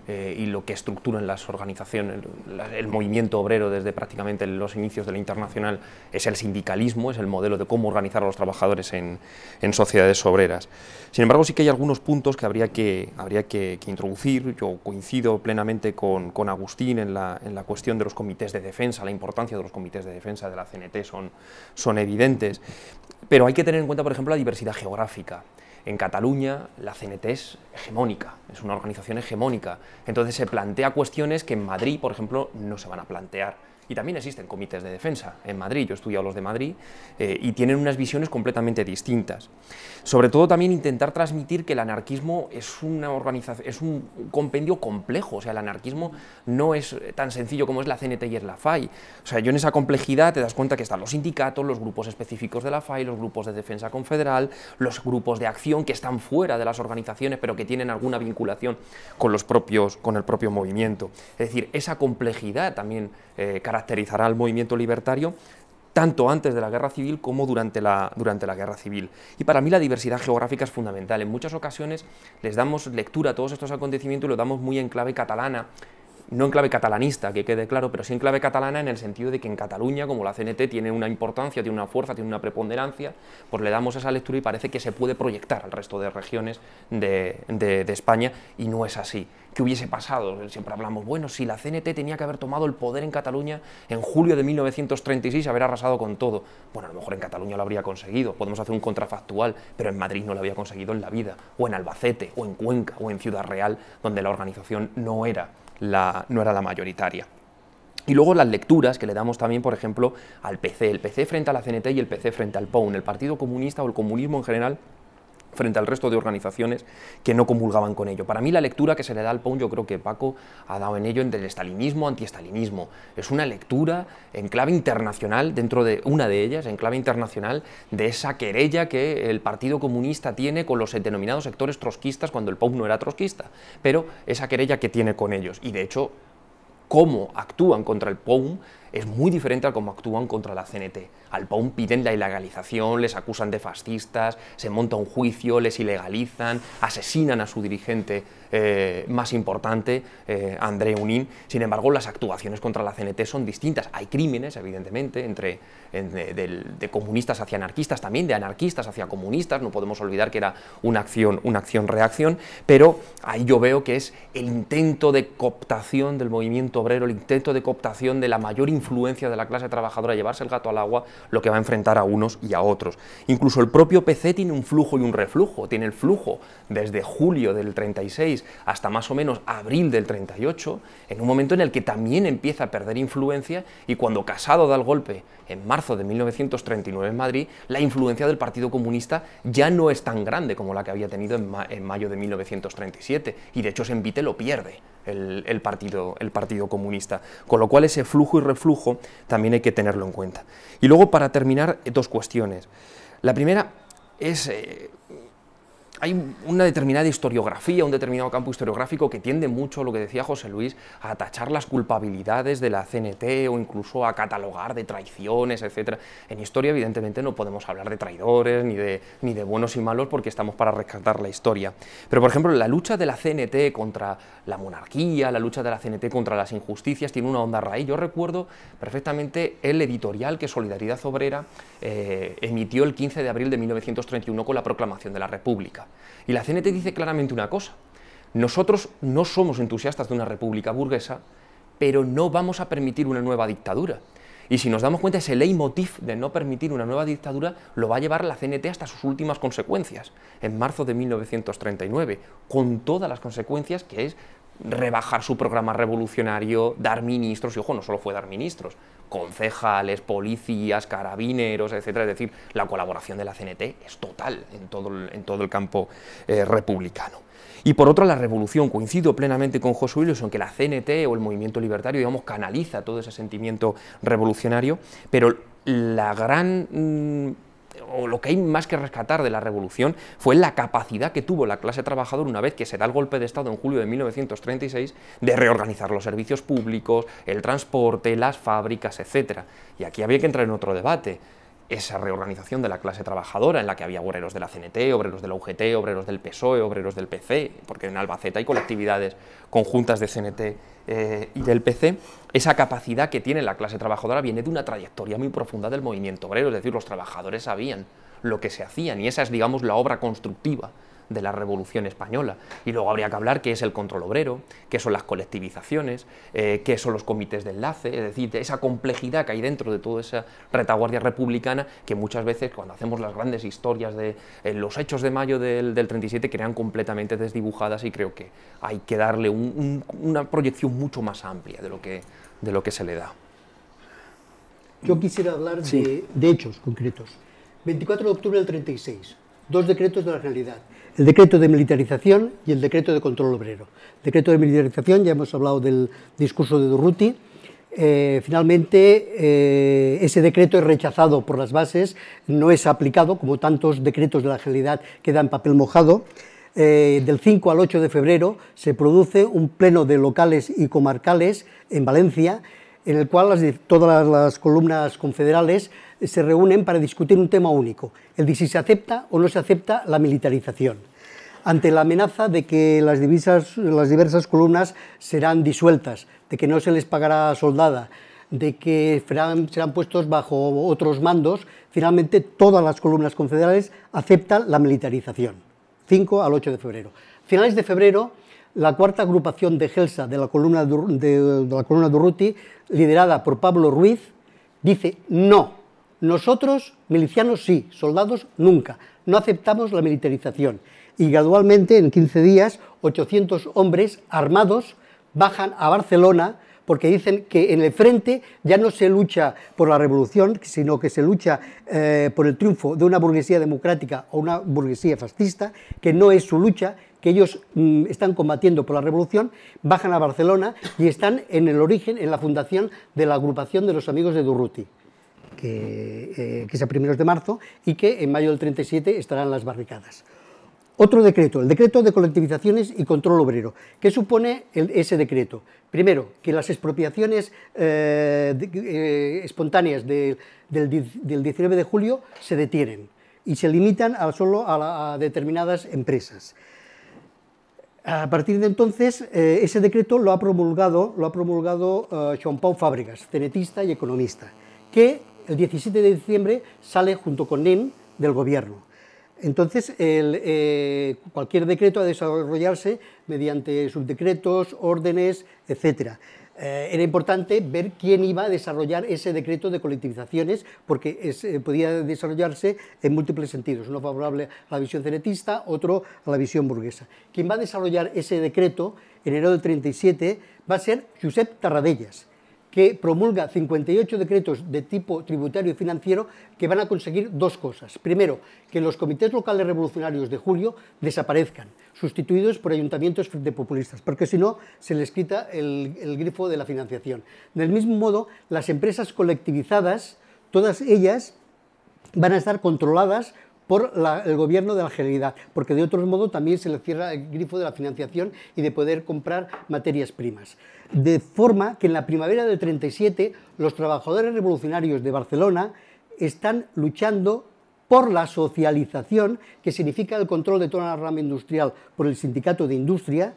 eh, y lo que estructuran las organizaciones, el, el movimiento obrero desde prácticamente los inicios de la Internacional es el sindicalismo, es el modelo de cómo organizar a los trabajadores en, en sociedades obreras. Sin embargo, sí que hay algunos puntos que habría que, habría que, que introducir. Yo coincido plenamente con, con Agustín en la, en la cuestión de los comités de defensa, la importancia de los comités de defensa de la C N T son, son evidentes, pero hay que tener en cuenta, por ejemplo, la diversidad geográfica. En Cataluña la C N T es hegemónica, es una organización hegemónica, entonces se plantea cuestiones que en Madrid, por ejemplo, no se van a plantear. Y también existen comités de defensa en Madrid, yo he estudiado los de Madrid, eh, y tienen unas visiones completamente distintas. Sobre todo también intentar transmitir que el anarquismo es una organización, es un compendio complejo, o sea, el anarquismo no es tan sencillo como es la C N T y es la F A I. O sea, yo en esa complejidad te das cuenta que están los sindicatos, los grupos específicos de la F A I, los grupos de defensa confederal, los grupos de acción que están fuera de las organizaciones, pero que tienen alguna vinculación con los propios, con el propio movimiento. Es decir, esa complejidad también eh, caracterizará al movimiento libertario tanto antes de la guerra civil como durante la, durante la guerra civil. Y para mí la diversidad geográfica es fundamental. En muchas ocasiones les damos lectura a todos estos acontecimientos y lo damos muy en clave catalana, no en clave catalanista, que quede claro, pero sí en clave catalana en el sentido de que en Cataluña, como la C N T tiene una importancia, tiene una fuerza, tiene una preponderancia, pues le damos esa lectura y parece que se puede proyectar al resto de regiones de, de, de España, y no es así. ¿Qué hubiese pasado? Siempre hablamos, bueno, si la C N T tenía que haber tomado el poder en Cataluña en julio de mil novecientos treinta y seis y haber arrasado con todo. Bueno, a lo mejor en Cataluña lo habría conseguido, podemos hacer un contrafactual, pero en Madrid no lo había conseguido en la vida, o en Albacete, o en Cuenca, o en Ciudad Real, donde la organización no era La, no era la mayoritaria. Y luego las lecturas que le damos también, por ejemplo, al P C, el P C frente a la C N T y el P C frente al P O U N, el Partido Comunista o el comunismo en general frente al resto de organizaciones que no comulgaban con ello. Para mí la lectura que se le da al P O U N, yo creo que Paco ha dado en ello entre el estalinismo, antiestalinismo. Es una lectura en clave internacional, dentro de una de ellas, en clave internacional, de esa querella que el Partido Comunista tiene con los denominados sectores trotskistas cuando el P O U no era trotskista, pero esa querella que tiene con ellos. Y de hecho, cómo actúan contra el P O U es muy diferente a cómo actúan contra la C N T. Al P O U piden la ilegalización, les acusan de fascistas, se monta un juicio, les ilegalizan, asesinan a su dirigente eh, más importante, eh, André Unín. Sin embargo, las actuaciones contra la C N T son distintas. Hay crímenes, evidentemente, entre, entre de, de comunistas hacia anarquistas, también de anarquistas hacia comunistas. No podemos olvidar que era una acción, una acción-reacción, pero ahí yo veo que es el intento de cooptación del movimiento obrero, el intento de cooptación de la mayor influencia de la clase trabajadora, llevarse el gato al agua, lo que va a enfrentar a unos y a otros. Incluso el propio P C tiene un flujo y un reflujo, tiene el flujo desde julio del treinta y seis hasta más o menos abril del treinta y ocho, en un momento en el que también empieza a perder influencia, y cuando Casado da el golpe en marzo de mil novecientos treinta y nueve en Madrid, la influencia del Partido Comunista ya no es tan grande como la que había tenido en, ma en mayo de mil novecientos treinta y siete, y de hecho Sempite lo pierde el, el, partido, el Partido Comunista, con lo cual ese flujo y reflujo también hay que tenerlo en cuenta. Y luego, para terminar, dos cuestiones. La primera es... Eh, hay una determinada historiografía, un determinado campo historiográfico que tiende mucho, lo que decía José Luis, a tachar las culpabilidades de la C N T o incluso a catalogar de traiciones, etcétera. En historia, evidentemente, no podemos hablar de traidores ni de, ni de buenos y malos, porque estamos para rescatar la historia. Pero, por ejemplo, la lucha de la C N T contra la monarquía, la lucha de la C N T contra las injusticias, tiene una honda raíz. Yo recuerdo perfectamente el editorial que Solidaridad Obrera eh, emitió el quince de abril de mil novecientos treinta y uno con la proclamación de la República. Y la C N T dice claramente una cosa: nosotros no somos entusiastas de una república burguesa, pero no vamos a permitir una nueva dictadura. Y si nos damos cuenta, ese leitmotiv de no permitir una nueva dictadura lo va a llevar la C N T hasta sus últimas consecuencias, en marzo de mil novecientos treinta y nueve, con todas las consecuencias que es rebajar su programa revolucionario, dar ministros, y ojo, no solo fue dar ministros, concejales, policías, carabineros, etcétera. Es decir, la colaboración de la C N T es total en todo el, en todo el campo eh, republicano. Y por otro, la revolución. Coincido plenamente con José Luis en que la C N T o el movimiento libertario, digamos, canaliza todo ese sentimiento revolucionario, pero la gran... Mmm, o lo que hay más que rescatar de la revolución fue la capacidad que tuvo la clase trabajadora, una vez que se da el golpe de Estado en julio de mil novecientos treinta y seis, de reorganizar los servicios públicos, el transporte, las fábricas, etcétera. Y aquí había que entrar en otro debate. esa reorganización de la clase trabajadora en la que había obreros de la C N T, obreros de la U G T, obreros del P S O E, obreros del P C, porque en Albacete hay colectividades conjuntas de C N T eh, y del P C, esa capacidad que tiene la clase trabajadora viene de una trayectoria muy profunda del movimiento obrero, es decir, los trabajadores sabían lo que se hacían y esa es, digamos, la obra constructiva de la Revolución Española. Y luego habría que hablar qué es el control obrero, qué son las colectivizaciones, eh, qué son los comités de enlace, es decir, esa complejidad que hay dentro de toda esa retaguardia republicana que muchas veces cuando hacemos las grandes historias de eh, los hechos de mayo del, del treinta y siete quedan completamente desdibujadas y creo que hay que darle un, un, una proyección mucho más amplia de lo que, de lo que se le da. Yo quisiera hablar sí. de, de hechos concretos. veinticuatro de octubre del treinta y seis, dos decretos de la Generalidad. El decreto de militarización y el decreto de control obrero. El decreto de militarización, ya hemos hablado del discurso de Durruti, eh, finalmente eh, ese decreto es rechazado por las bases, no es aplicado, como tantos decretos de la Generalidad queda en papel mojado. Eh, del cinco al ocho de febrero se produce un pleno de locales y comarcales en Valencia, en el cual las, todas las columnas confederales se reúnen para discutir un tema único, el de si se acepta o no se acepta la militarización. Ante la amenaza de que las, divisas, las diversas columnas serán disueltas, de que no se les pagará soldada, de que serán, serán puestos bajo otros mandos, finalmente todas las columnas confederales aceptan la militarización, cinco al ocho de febrero. A finales de febrero, la cuarta agrupación de Gelsa de la columna de, de, de la columna Durruti, liderada por Pablo Ruiz, dice no, nosotros milicianos sí, soldados nunca, no aceptamos la militarización. Y gradualmente, en quince días, ochocientos hombres armados bajan a Barcelona porque dicen que en el frente ya no se lucha por la revolución, sino que se lucha eh, por el triunfo de una burguesía democrática o una burguesía fascista, que no es su lucha, que ellos mm, están combatiendo por la revolución, bajan a Barcelona y están en el origen, en la fundación de la agrupación de los amigos de Durruti, que, eh, que es a primeros de marzo y que en mayo del treinta y siete estarán en las barricadas. Otro decreto, el decreto de colectivizaciones y control obrero. ¿Qué supone el, ese decreto? Primero, que las expropiaciones eh, de, eh, espontáneas de, del, del diecinueve de julio se detienen y se limitan a, solo a, la, a determinadas empresas. A partir de entonces, eh, ese decreto lo ha promulgado, lo ha promulgado eh, Joan Pau Fàbregas, cenetista y economista, que el diecisiete de diciembre sale junto con Nin del gobierno. Entonces, el, eh, cualquier decreto ha de desarrollarse mediante subdecretos, órdenes, etcétera. Eh, era importante ver quién iba a desarrollar ese decreto de colectivizaciones, porque es, eh, podía desarrollarse en múltiples sentidos, uno favorable a la visión cenetista, otro a la visión burguesa. Quien va a desarrollar ese decreto, en enero del treinta y siete, va a ser Josep Tarradellas, que promulga cincuenta y ocho decretos de tipo tributario y financiero que van a conseguir dos cosas. Primero, que los comités locales revolucionarios de julio desaparezcan, sustituidos por ayuntamientos de populistas, porque si no se les quita el, el grifo de la financiación. Del mismo modo, las empresas colectivizadas, todas ellas van a estar controladas por la, el gobierno de la Generalidad, porque de otro modo también se les cierra el grifo de la financiación y de poder comprar materias primas. De forma que en la primavera del treinta y siete los trabajadores revolucionarios de Barcelona están luchando por la socialización, que significa el control de toda la rama industrial por el sindicato de industria,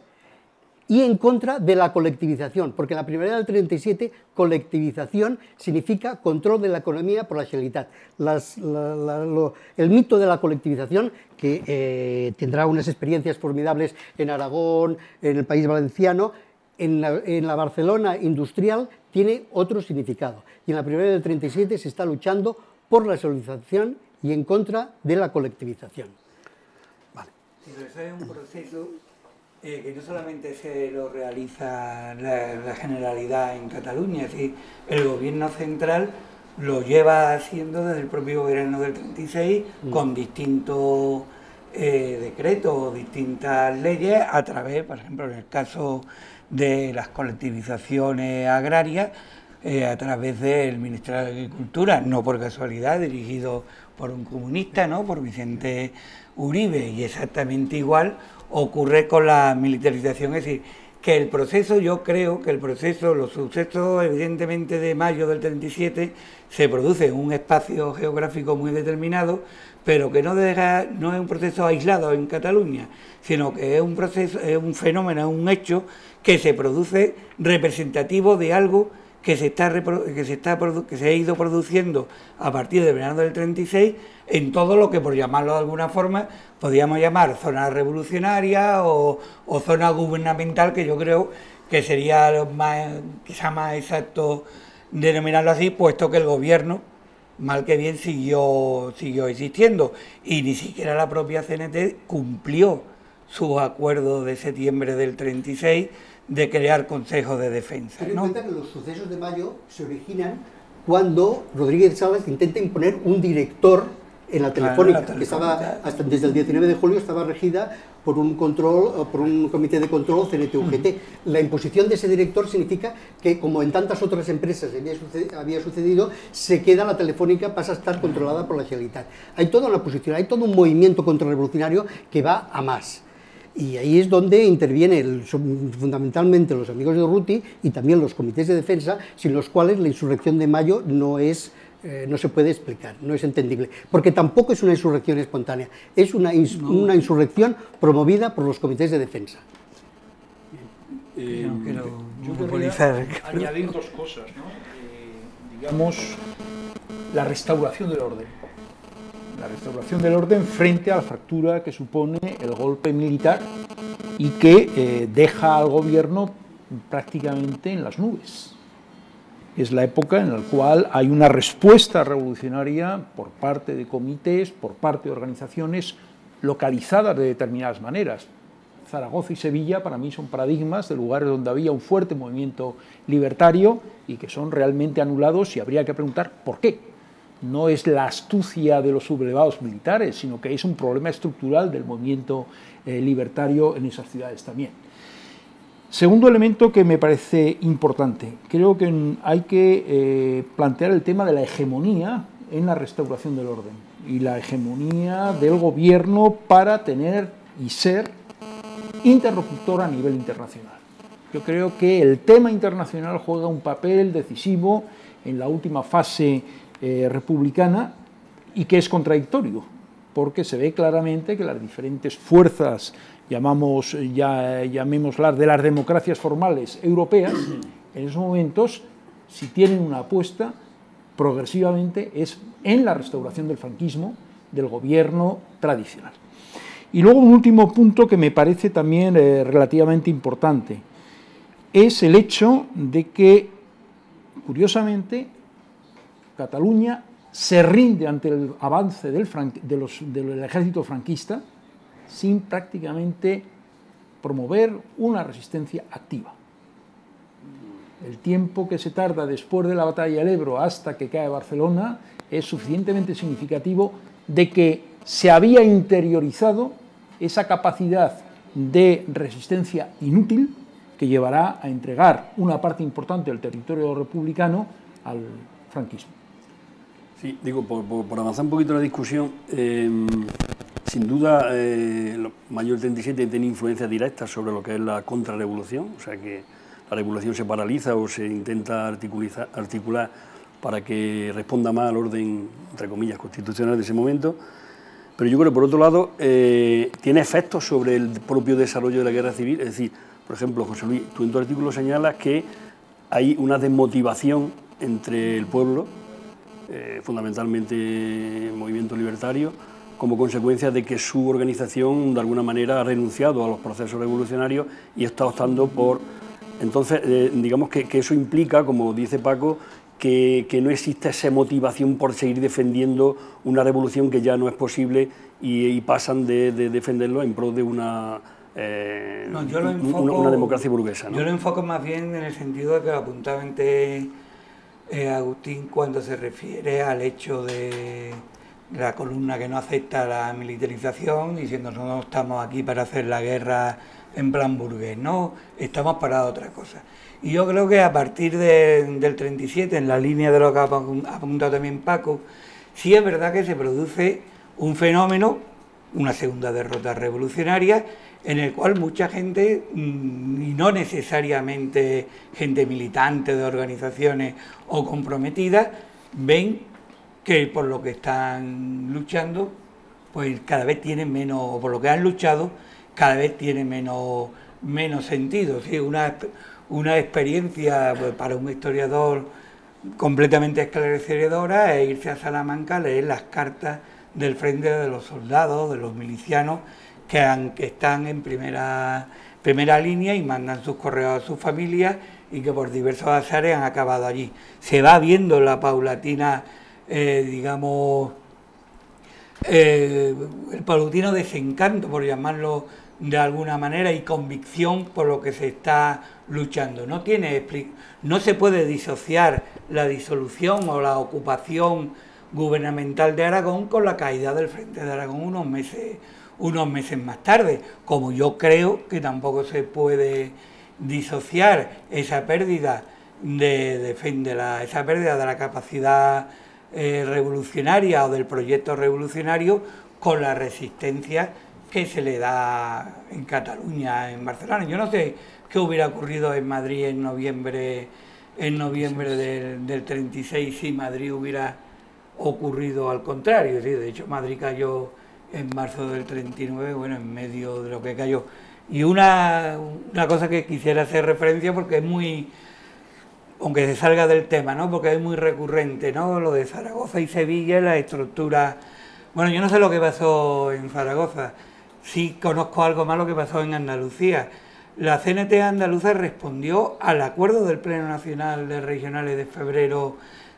y en contra de la colectivización, porque en la primavera del treinta y siete colectivización significa control de la economía por la Generalitat. Las, la, la, lo, el mito de la colectivización, que eh, tendrá unas experiencias formidables en Aragón, en el País Valenciano, en la, en la Barcelona industrial tiene otro significado. Y en la primavera del treinta y siete se está luchando por la socialización y en contra de la colectivización. Vale. Pero eso es un proceso eh, que no solamente se lo realiza la, la Generalidad en Cataluña, es decir, el gobierno central lo lleva haciendo desde el propio verano del treinta y seis mm. con distintos eh, decretos, distintas leyes, a través, por ejemplo, en el caso de las colectivizaciones agrarias, eh, a través del Ministerio de Agricultura, no por casualidad, dirigido por un comunista, ¿no?, por Vicente Uribe, y exactamente igual ocurre con la militarización, es decir, que el proceso, yo creo que el proceso, los sucesos evidentemente de mayo del treinta y siete se produce en un espacio geográfico muy determinado, pero que no deja, no es un proceso aislado en Cataluña, sino que es un proceso, es un fenómeno, es un hecho que se produce representativo de algo que se está que se está que se ha ido produciendo a partir del verano del treinta y seis en todo lo que, por llamarlo de alguna forma, podríamos llamar zona revolucionaria o, o zona gubernamental, que yo creo que sería más, quizá más exacto denominarlo así, puesto que el gobierno, mal que bien, siguió, siguió existiendo, y ni siquiera la propia C N T cumplió sus acuerdos de septiembre del treinta y seis de crear consejos de defensa. Ten en ¿no? cuenta que los sucesos de mayo se originan cuando Rodríguez Salas intenta imponer un director en la telefónica, ah, la que telefónica. estaba hasta desde el diecinueve de julio estaba regida por un control, por un comité de control C N T U G T. La imposición de ese director significa que, como en tantas otras empresas había, sucedido, había sucedido, se queda la telefónica, pasa a estar controlada por la Generalitat. Hay toda una posición, hay todo un movimiento contrarrevolucionario que va a más. Y ahí es donde intervienen fundamentalmente los amigos de Urruti y también los comités de defensa, sin los cuales la insurrección de mayo no es eh, no se puede explicar, no es entendible, porque tampoco es una insurrección espontánea, es una, ins no. una insurrección promovida por los comités de defensa. Eh, no quiero yo querría añadir dos cosas, ¿no? eh, digamos, la restauración del orden. La restauración del orden frente a la fractura que supone el golpe militar y que eh, deja al gobierno prácticamente en las nubes. Es la época en la cual hay una respuesta revolucionaria por parte de comités, por parte de organizaciones localizadas de determinadas maneras. Zaragoza y Sevilla para mí son paradigmas de lugares donde había un fuerte movimiento libertario y que son realmente anulados, y habría que preguntar por qué. No es la astucia de los sublevados militares, sino que es un problema estructural del movimiento eh, libertario en esas ciudades también. Segundo elemento que me parece importante, creo que hay que eh, plantear el tema de la hegemonía en la restauración del orden y la hegemonía del gobierno para tener y ser interlocutor a nivel internacional. Yo creo que el tema internacional juega un papel decisivo en la última fase Eh, republicana, y que es contradictorio, porque se ve claramente que las diferentes fuerzas, llamamos, ya, llamémoslas de las democracias formales europeas, en esos momentos, si tienen una apuesta, progresivamente es en la restauración del franquismo, del gobierno tradicional. Y luego un último punto que me parece también eh, relativamente importante, es el hecho de que, curiosamente, Cataluña se rinde ante el avance del, de los, del ejército franquista sin prácticamente promover una resistencia activa. El tiempo que se tarda después de la batalla del Ebro hasta que cae Barcelona es suficientemente significativo de que se había interiorizado esa capacidad de resistencia inútil que llevará a entregar una parte importante del territorio republicano al franquismo. Sí, digo, por, por, por avanzar un poquito en la discusión, eh, sin duda, eh, mayo del treinta y siete tiene influencia directa sobre lo que es la contrarrevolución, o sea que la revolución se paraliza o se intenta articular para que responda más al orden, entre comillas, constitucional de ese momento, pero yo creo que, por otro lado, eh, tiene efectos sobre el propio desarrollo de la guerra civil. Es decir, por ejemplo, José Luis, tú en tu artículo señalas que hay una desmotivación entre el pueblo, Eh, fundamentalmente movimiento libertario, como consecuencia de que su organización de alguna manera ha renunciado a los procesos revolucionarios y está optando por... Entonces, eh, digamos que, que eso implica, como dice Paco, que, que no existe esa motivación por seguir defendiendo una revolución que ya no es posible y, y pasan de, de defenderlo en pro de una, eh, no, yo lo enfoco, una, una democracia burguesa, ¿no? Yo lo enfoco más bien en el sentido de que apuntaba antes Eh, Agustín cuando se refiere al hecho de la columna que no acepta la militarización, diciendo no, no estamos aquí para hacer la guerra en plan burgués, no, estamos para otra cosa. Y yo creo que a partir de, del treinta y siete, en la línea de lo que ha apuntado también Paco, sí es verdad que se produce un fenómeno, una segunda derrota revolucionaria, en el cual mucha gente, y no necesariamente gente militante de organizaciones o comprometida, ven que por lo que están luchando, pues cada vez tienen menos, o por lo que han luchado, cada vez tiene menos, menos sentido. ¿Sí? Una, una experiencia pues, para un historiador completamente esclarecedora es irse a Salamanca a leer las cartas del frente de los soldados, de los milicianos, que, han, que están en primera, primera línea y mandan sus correos a sus familias y que por diversos azares han acabado allí. Se va viendo la paulatina, eh, digamos, eh, el paulatino desencanto, por llamarlo de alguna manera, y convicción por lo que se está luchando. No tiene, no se puede disociar la disolución o la ocupación gubernamental de Aragón con la caída del Frente de Aragón unos meses, unos meses más tarde, como yo creo que tampoco se puede disociar esa pérdida de, de, de la, esa pérdida de la capacidad eh, revolucionaria o del proyecto revolucionario con la resistencia que se le da en Cataluña, en Barcelona. Yo no sé qué hubiera ocurrido en Madrid en noviembre, en noviembre del, del treinta y seis si Madrid hubiera ocurrido al contrario. ¿Sí? De hecho, Madrid cayó en marzo del treinta y nueve, bueno, en medio de lo que cayó. Y una, una cosa que quisiera hacer referencia, porque es muy, aunque se salga del tema, ¿no? Porque es muy recurrente, ¿no? Lo de Zaragoza y Sevilla, la estructura. Bueno, yo no sé lo que pasó en Zaragoza, sí conozco algo más lo que pasó en Andalucía. La C N T andaluza respondió al acuerdo del Pleno Nacional de Regionales de febrero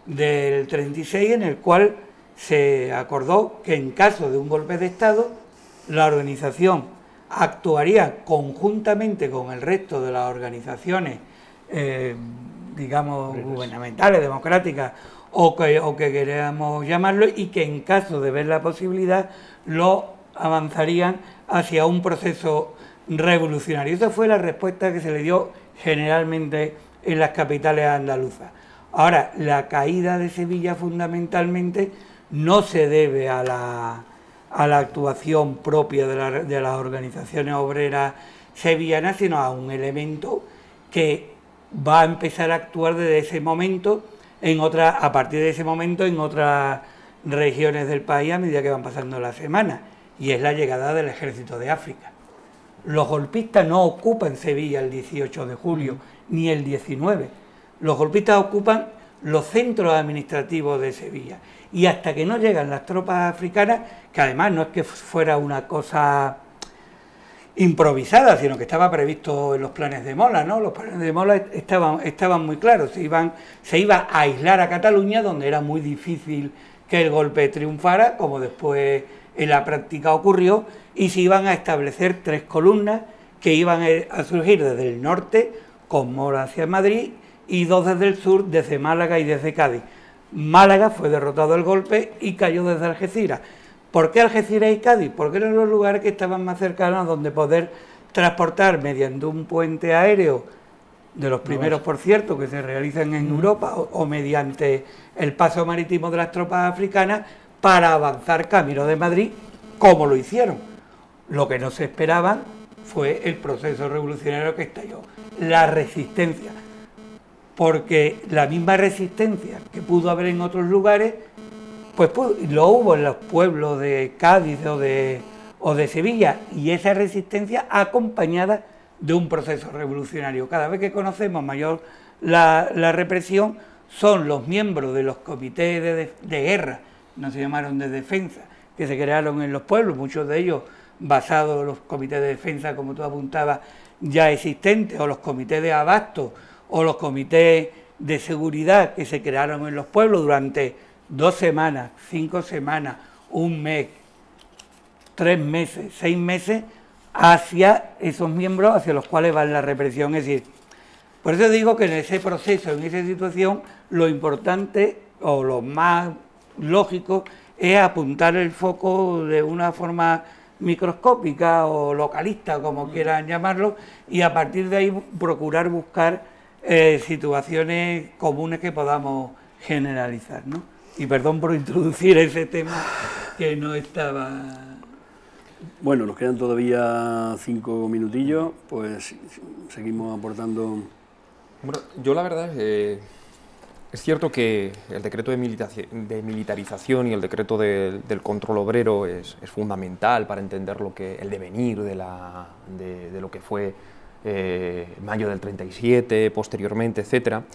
del treinta y seis, en el cual se acordó que en caso de un golpe de Estado, la organización actuaría conjuntamente con el resto de las organizaciones, eh, digamos, gubernamentales, democráticas, o que, o que queramos llamarlo, y que en caso de ver la posibilidad, lo avanzarían hacia un proceso revolucionario. Esa fue la respuesta que se le dio generalmente en las capitales andaluzas. Ahora, la caída de Sevilla fundamentalmente no se debe a la, a la actuación propia de, la, de las organizaciones obreras sevillanas, sino a un elemento que va a empezar a actuar desde ese momento, en otra, a partir de ese momento en otras regiones del país a medida que van pasando las semanas, y es la llegada del Ejército de África. Los golpistas no ocupan Sevilla el dieciocho de julio, ni el diecinueve. Los golpistas ocupan los centros administrativos de Sevilla. Y hasta que no llegan las tropas africanas, que además no es que fuera una cosa improvisada, sino que estaba previsto en los planes de Mola, ¿no? Los planes de Mola estaban, estaban muy claros. Se, iban, se iba a aislar a Cataluña, donde era muy difícil que el golpe triunfara, como después en la práctica ocurrió, y se iban a establecer tres columnas que iban a surgir desde el norte, con Mora hacia Madrid, y dos desde el sur, desde Málaga y desde Cádiz. Málaga fue derrotado el golpe y cayó desde Algeciras. ¿Por qué Algeciras y Cádiz? Porque eran los lugares que estaban más cercanos donde poder transportar mediante un puente aéreo, de los primeros, por cierto, que se realizan en Europa, o, o mediante el paso marítimo de las tropas africanas, para avanzar camino de Madrid, como lo hicieron. Lo que no se esperaba fue el proceso revolucionario que estalló, la resistencia, porque la misma resistencia que pudo haber en otros lugares, pues pudo, lo hubo en los pueblos de Cádiz o de, o de Sevilla, y esa resistencia acompañada de un proceso revolucionario. Cada vez que conocemos mayor la, la represión, son los miembros de los comités de, de, de guerra, no se llamaron de defensa, que se crearon en los pueblos, muchos de ellos basados en los comités de defensa, como tú apuntabas, ya existentes, o los comités de abasto, o los comités de seguridad que se crearon en los pueblos durante dos semanas, cinco semanas, un mes, tres meses, seis meses, hacia esos miembros hacia los cuales va la represión. Es decir, por eso digo que en ese proceso, en esa situación, lo importante o lo más lógico es apuntar el foco de una forma microscópica o localista, como quieran llamarlo, y a partir de ahí procurar buscar eh, situaciones comunes que podamos generalizar, ¿no? Y perdón por introducir ese tema que no estaba... Bueno, nos quedan todavía cinco minutillos, pues seguimos aportando. Bueno, yo la verdad es que es cierto que el decreto de, de militarización y el decreto de, del control obrero es, es fundamental para entender lo que, el devenir de, la, de, de lo que fue eh, mayo del treinta y siete, posteriormente, etcétera.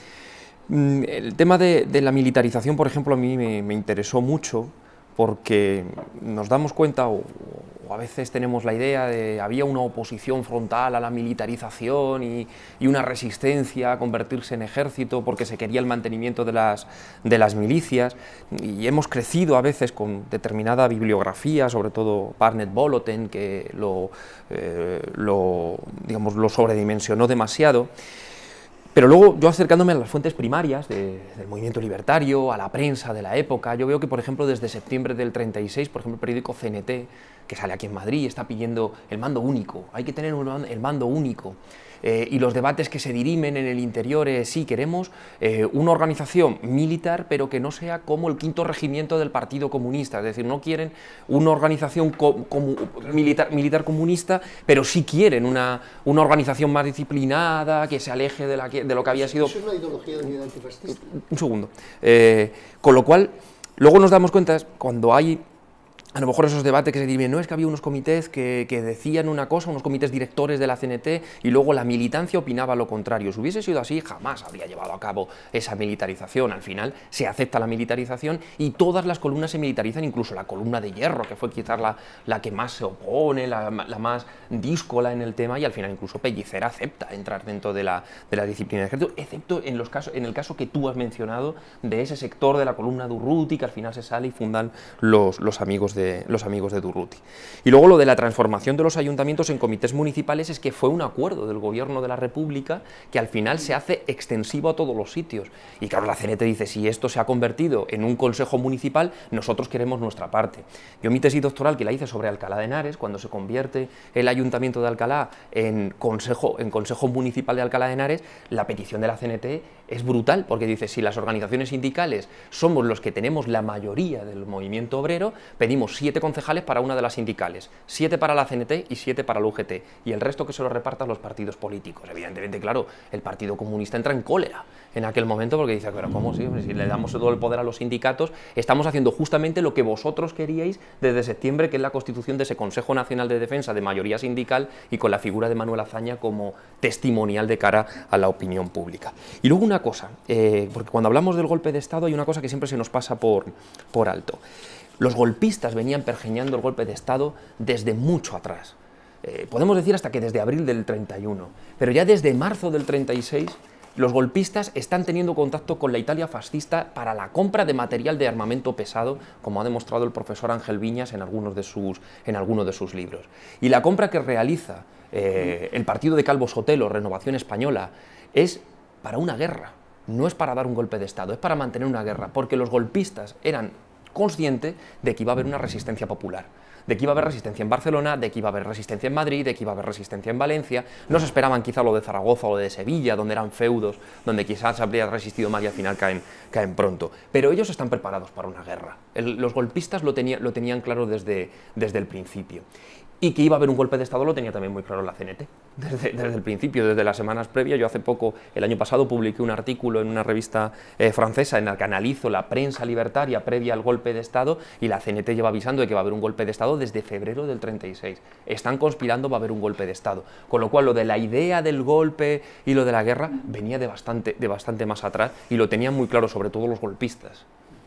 El tema de, de la militarización, por ejemplo, a mí me, me interesó mucho porque nos damos cuenta, o, o a veces tenemos la idea de había una oposición frontal a la militarización y, y una resistencia a convertirse en ejército porque se quería el mantenimiento de las, de las milicias, y hemos crecido a veces con determinada bibliografía, sobre todo Barnett Boloten, que lo, eh, lo, digamos, lo sobredimensionó demasiado. Pero luego, yo acercándome a las fuentes primarias de, del movimiento libertario, a la prensa de la época, yo veo que, por ejemplo, desde septiembre del treinta y seis, por ejemplo, el periódico C N T, que sale aquí en Madrid, está pidiendo el mando único, hay que tener un, el mando único. Eh, y los debates que se dirimen en el interior es, sí, queremos eh, una organización militar, pero que no sea como el quinto regimiento del Partido Comunista, es decir, no quieren una organización co como militar, militar comunista, pero sí quieren una, una organización más disciplinada, que se aleje de, la que, de lo que había sido... ¿Eso es una ideología de unidad antifascista? Un segundo. Eh, con lo cual, luego nos damos cuenta, cuando hay... a lo mejor esos debates que se dirimen, no es que había unos comités que, que decían una cosa, unos comités directores de la C N T, y luego la militancia opinaba lo contrario. Si hubiese sido así, jamás habría llevado a cabo esa militarización. Al final se acepta la militarización y todas las columnas se militarizan, incluso la columna de hierro, que fue quizás la, la que más se opone, la, la más díscola en el tema, y al final incluso Pellicer acepta entrar dentro de la, de la disciplina del ejército, excepto en, los casos, en el caso que tú has mencionado, de ese sector de la columna de Urruti, que al final se sale y fundan los, los amigos de De, los amigos de Durruti. Y luego lo de la transformación de los ayuntamientos en comités municipales es que fue un acuerdo del gobierno de la República que al final se hace extensivo a todos los sitios. Y claro, la C N T dice, si esto se ha convertido en un consejo municipal, nosotros queremos nuestra parte. Yo mi tesis doctoral, que la hice sobre Alcalá de Henares, cuando se convierte el ayuntamiento de Alcalá en consejo, en consejo municipal de Alcalá de Henares, la petición de la C N T es brutal, porque dice, si las organizaciones sindicales somos los que tenemos la mayoría del movimiento obrero, pedimos siete concejales para una de las sindicales, siete para la C N T y siete para la U G T, y el resto que se lo repartan los partidos políticos. Evidentemente, claro, el Partido Comunista entra en cólera en aquel momento porque dice, pero ¿cómo sí? Si le damos todo el poder a los sindicatos, estamos haciendo justamente lo que vosotros queríais desde septiembre, que es la constitución de ese Consejo Nacional de Defensa de mayoría sindical y con la figura de Manuel Azaña como testimonial de cara a la opinión pública. Y luego una cosa, eh, porque cuando hablamos del golpe de Estado hay una cosa que siempre se nos pasa por, por alto. Los golpistas venían pergeñando el golpe de Estado desde mucho atrás. Eh, podemos decir hasta que desde abril del treinta y uno, pero ya desde marzo del treinta y seis los golpistas están teniendo contacto con la Italia fascista para la compra de material de armamento pesado, como ha demostrado el profesor Ángel Viñas en algunos de sus, en algunos de sus libros. Y la compra que realiza eh, el partido de Calvo Sotelo, Renovación Española, es para una guerra, no es para dar un golpe de Estado, es para mantener una guerra, porque los golpistas eran conscientes de que iba a haber una resistencia popular, de que iba a haber resistencia en Barcelona, de que iba a haber resistencia en Madrid, de que iba a haber resistencia en Valencia. No se esperaban quizá lo de Zaragoza o de Sevilla, donde eran feudos, donde quizás habría resistido más y al final caen, caen pronto. Pero ellos están preparados para una guerra. El, los golpistas lo, tenía, lo tenían claro desde, desde el principio. Y que iba a haber un golpe de Estado lo tenía también muy claro la C N T, desde, desde el principio, desde las semanas previas. Yo hace poco, el año pasado, publiqué un artículo en una revista eh, francesa en la que analizo la prensa libertaria previa al golpe de Estado, y la C N T lleva avisando de que va a haber un golpe de Estado desde febrero del treinta y seis. Están conspirando, va a haber un golpe de Estado. Con lo cual, lo de la idea del golpe y lo de la guerra venía de bastante, de bastante más atrás, y lo tenían muy claro, sobre todo los golpistas.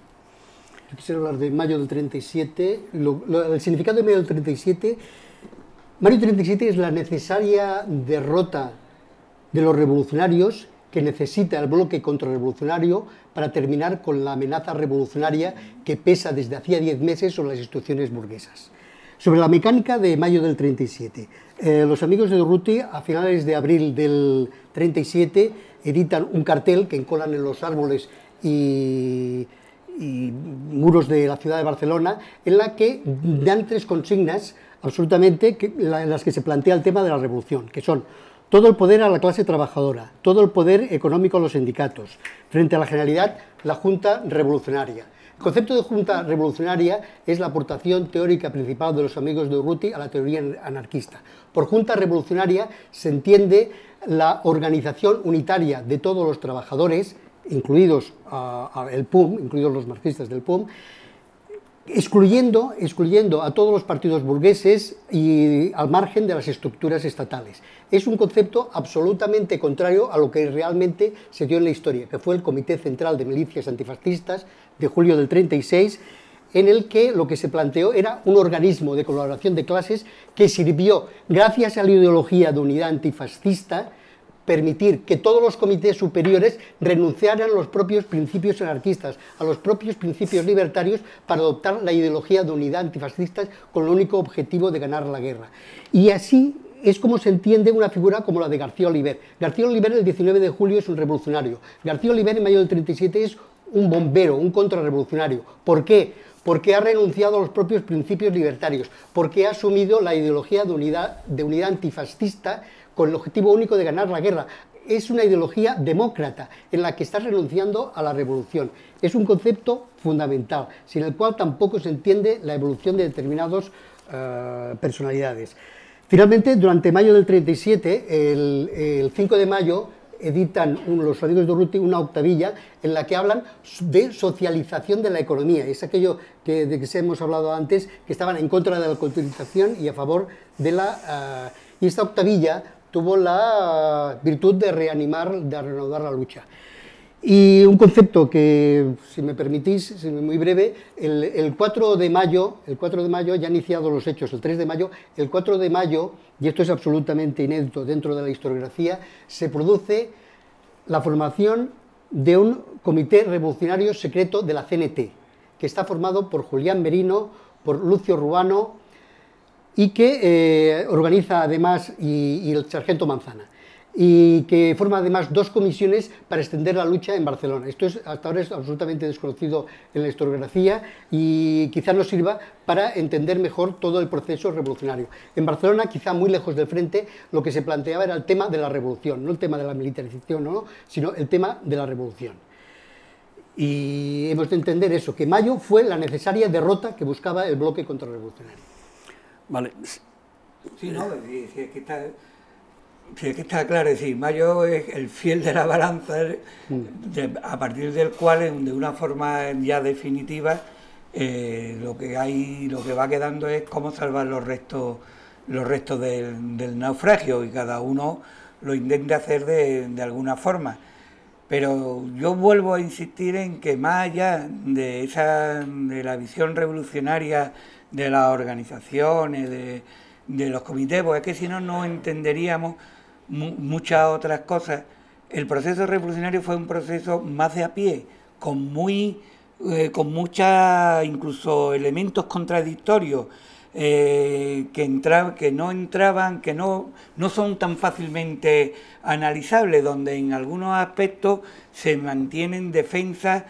Yo quisiera hablar de mayo del treinta y siete, lo, lo, el significado de mayo del treinta y siete. Mayo del treinta y siete es la necesaria derrota de los revolucionarios que necesita el bloque contrarrevolucionario para terminar con la amenaza revolucionaria que pesa desde hacía diez meses sobre las instituciones burguesas. Sobre la mecánica de mayo del treinta y siete, eh, los amigos de Durruti a finales de abril del treinta y siete editan un cartel que encolan en los árboles y... y muros de la ciudad de Barcelona, en la que dan tres consignas absolutamente que, en las que se plantea el tema de la revolución, que son todo el poder a la clase trabajadora, todo el poder económico a los sindicatos, frente a la Generalidad, la Junta Revolucionaria, El concepto de junta revolucionaria es la aportación teórica principal de los amigos de Urruti a la teoría anarquista. Por junta revolucionaria se entiende la organización unitaria de todos los trabajadores, incluidos uh, el P U M, incluidos los marxistas del P U M, excluyendo, excluyendo a todos los partidos burgueses y al margen de las estructuras estatales. Es un concepto absolutamente contrario a lo que realmente se dio en la historia, que fue el Comité Central de Milicias Antifascistas de julio del treinta y seis, en el que lo que se planteó era un organismo de colaboración de clases que sirvió, gracias a la ideología de unidad antifascista, permitir que todos los comités superiores renunciaran a los propios principios anarquistas, a los propios principios libertarios, para adoptar la ideología de unidad antifascista con el único objetivo de ganar la guerra. Y así es como se entiende una figura como la de García Oliver. García Oliver el diecinueve de julio es un revolucionario. García Oliver en mayo del treinta y siete es un bombero, un contrarrevolucionario. ¿Por qué? Porque ha renunciado a los propios principios libertarios, porque ha asumido la ideología de unidad, de unidad antifascista con el objetivo único de ganar la guerra. Es una ideología demócrata en la que está renunciando a la revolución. Es un concepto fundamental, sin el cual tampoco se entiende la evolución de determinadas uh, personalidades. Finalmente, durante mayo del treinta y siete, el, el cinco de mayo, editan un, los amigos de Urruti una octavilla en la que hablan de socialización de la economía. Es aquello que, de que hemos hablado antes, que estaban en contra de la cotización y a favor de la... Uh, y esta octavilla tuvo la virtud de reanimar, de reanudar la lucha. Y un concepto que, si me permitís, muy breve, el, el cuatro de mayo, el cuatro de mayo, ya han iniciado los hechos, el tres de mayo, el cuatro de mayo, y esto es absolutamente inédito dentro de la historiografía, se produce la formación de un comité revolucionario secreto de la C N T, que está formado por Julián Merino, por Lucio Ruano, y que eh, organiza además, y, y el sargento Manzana, y que forma además dos comisiones para extender la lucha en Barcelona. Esto es, hasta ahora es absolutamente desconocido en la historiografía y quizá nos sirva para entender mejor todo el proceso revolucionario. En Barcelona, quizá muy lejos del frente, lo que se planteaba era el tema de la revolución, no el tema de la militarización, ¿no? sino el tema de la revolución. Y hemos de entender eso, que mayo fue la necesaria derrota que buscaba el bloque contrarrevolucionario. Vale. Sí, no, si, si es que está, si es que está claro, es decir, mayo es el fiel de la balanza, de, a partir del cual, de una forma ya definitiva, eh, lo que hay, lo que va quedando es cómo salvar los restos, los restos del, del naufragio, y cada uno lo intenta hacer de, de alguna forma. Pero yo vuelvo a insistir en que más allá de esa, de la visión revolucionaria de las organizaciones, de, de los comités, porque es que si no, no entenderíamos mu muchas otras cosas. El proceso revolucionario fue un proceso más de a pie, con muy, eh, con muchos incluso elementos contradictorios, eh, que, entra, que no entraban, que no, no son tan fácilmente analizables, donde en algunos aspectos se mantienen defensas.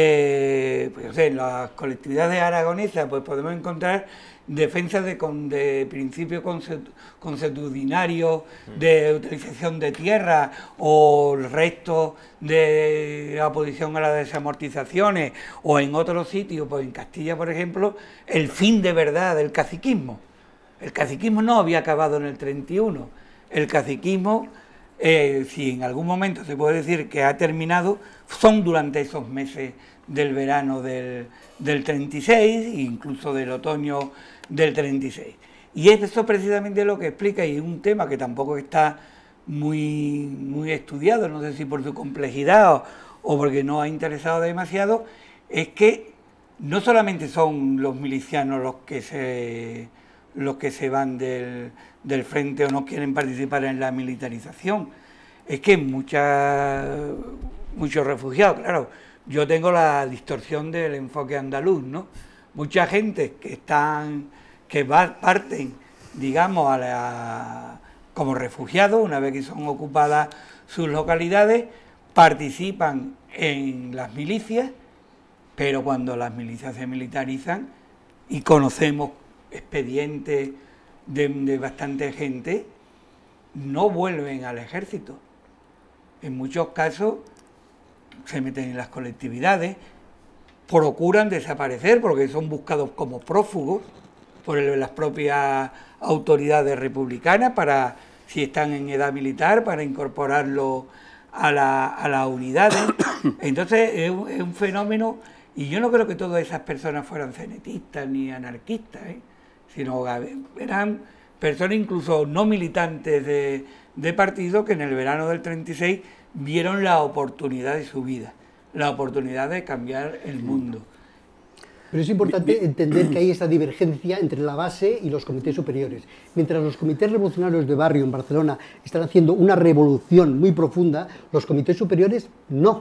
Eh, pues, o sea, en las colectividades aragonesas pues podemos encontrar defensas de, de principios consuetudinarios, de utilización de tierra, o el resto de oposición a las desamortizaciones, o en otros sitios, pues en Castilla, por ejemplo, el fin de verdad del caciquismo. El caciquismo no había acabado en el treinta y uno. El caciquismo, eh, si en algún momento se puede decir que ha terminado, son durante esos meses del verano del, del treinta y seis e incluso del otoño del treinta y seis. Y es eso precisamente lo que explica, y es un tema que tampoco está muy, muy estudiado, no sé si por su complejidad o, o porque no ha interesado demasiado, es que no solamente son los milicianos los que se, los que se van del, del frente o no quieren participar en la militarización, es que muchas... muchos refugiados, claro, yo tengo la distorsión del enfoque andaluz, ¿no? Mucha gente que están, que va, parten, digamos, a la, como refugiados, una vez que son ocupadas sus localidades, participan en las milicias, pero cuando las milicias se militarizan, y conocemos expedientes de, de bastante gente, no vuelven al ejército. En muchos casos se meten en las colectividades, procuran desaparecer porque son buscados como prófugos por el, las propias autoridades republicanas, para, si están en edad militar, para incorporarlo a, la, a las unidades. Entonces es un, es un fenómeno, y yo no creo que todas esas personas fueran cenetistas ni anarquistas, ¿eh? sino eran personas incluso no militantes de, de partido, que en el verano del treinta y seis vieron la oportunidad de su vida, la oportunidad de cambiar el mundo. Pero es importante entender que hay esta divergencia entre la base y los comités superiores. Mientras los comités revolucionarios de barrio en Barcelona están haciendo una revolución muy profunda, los comités superiores no.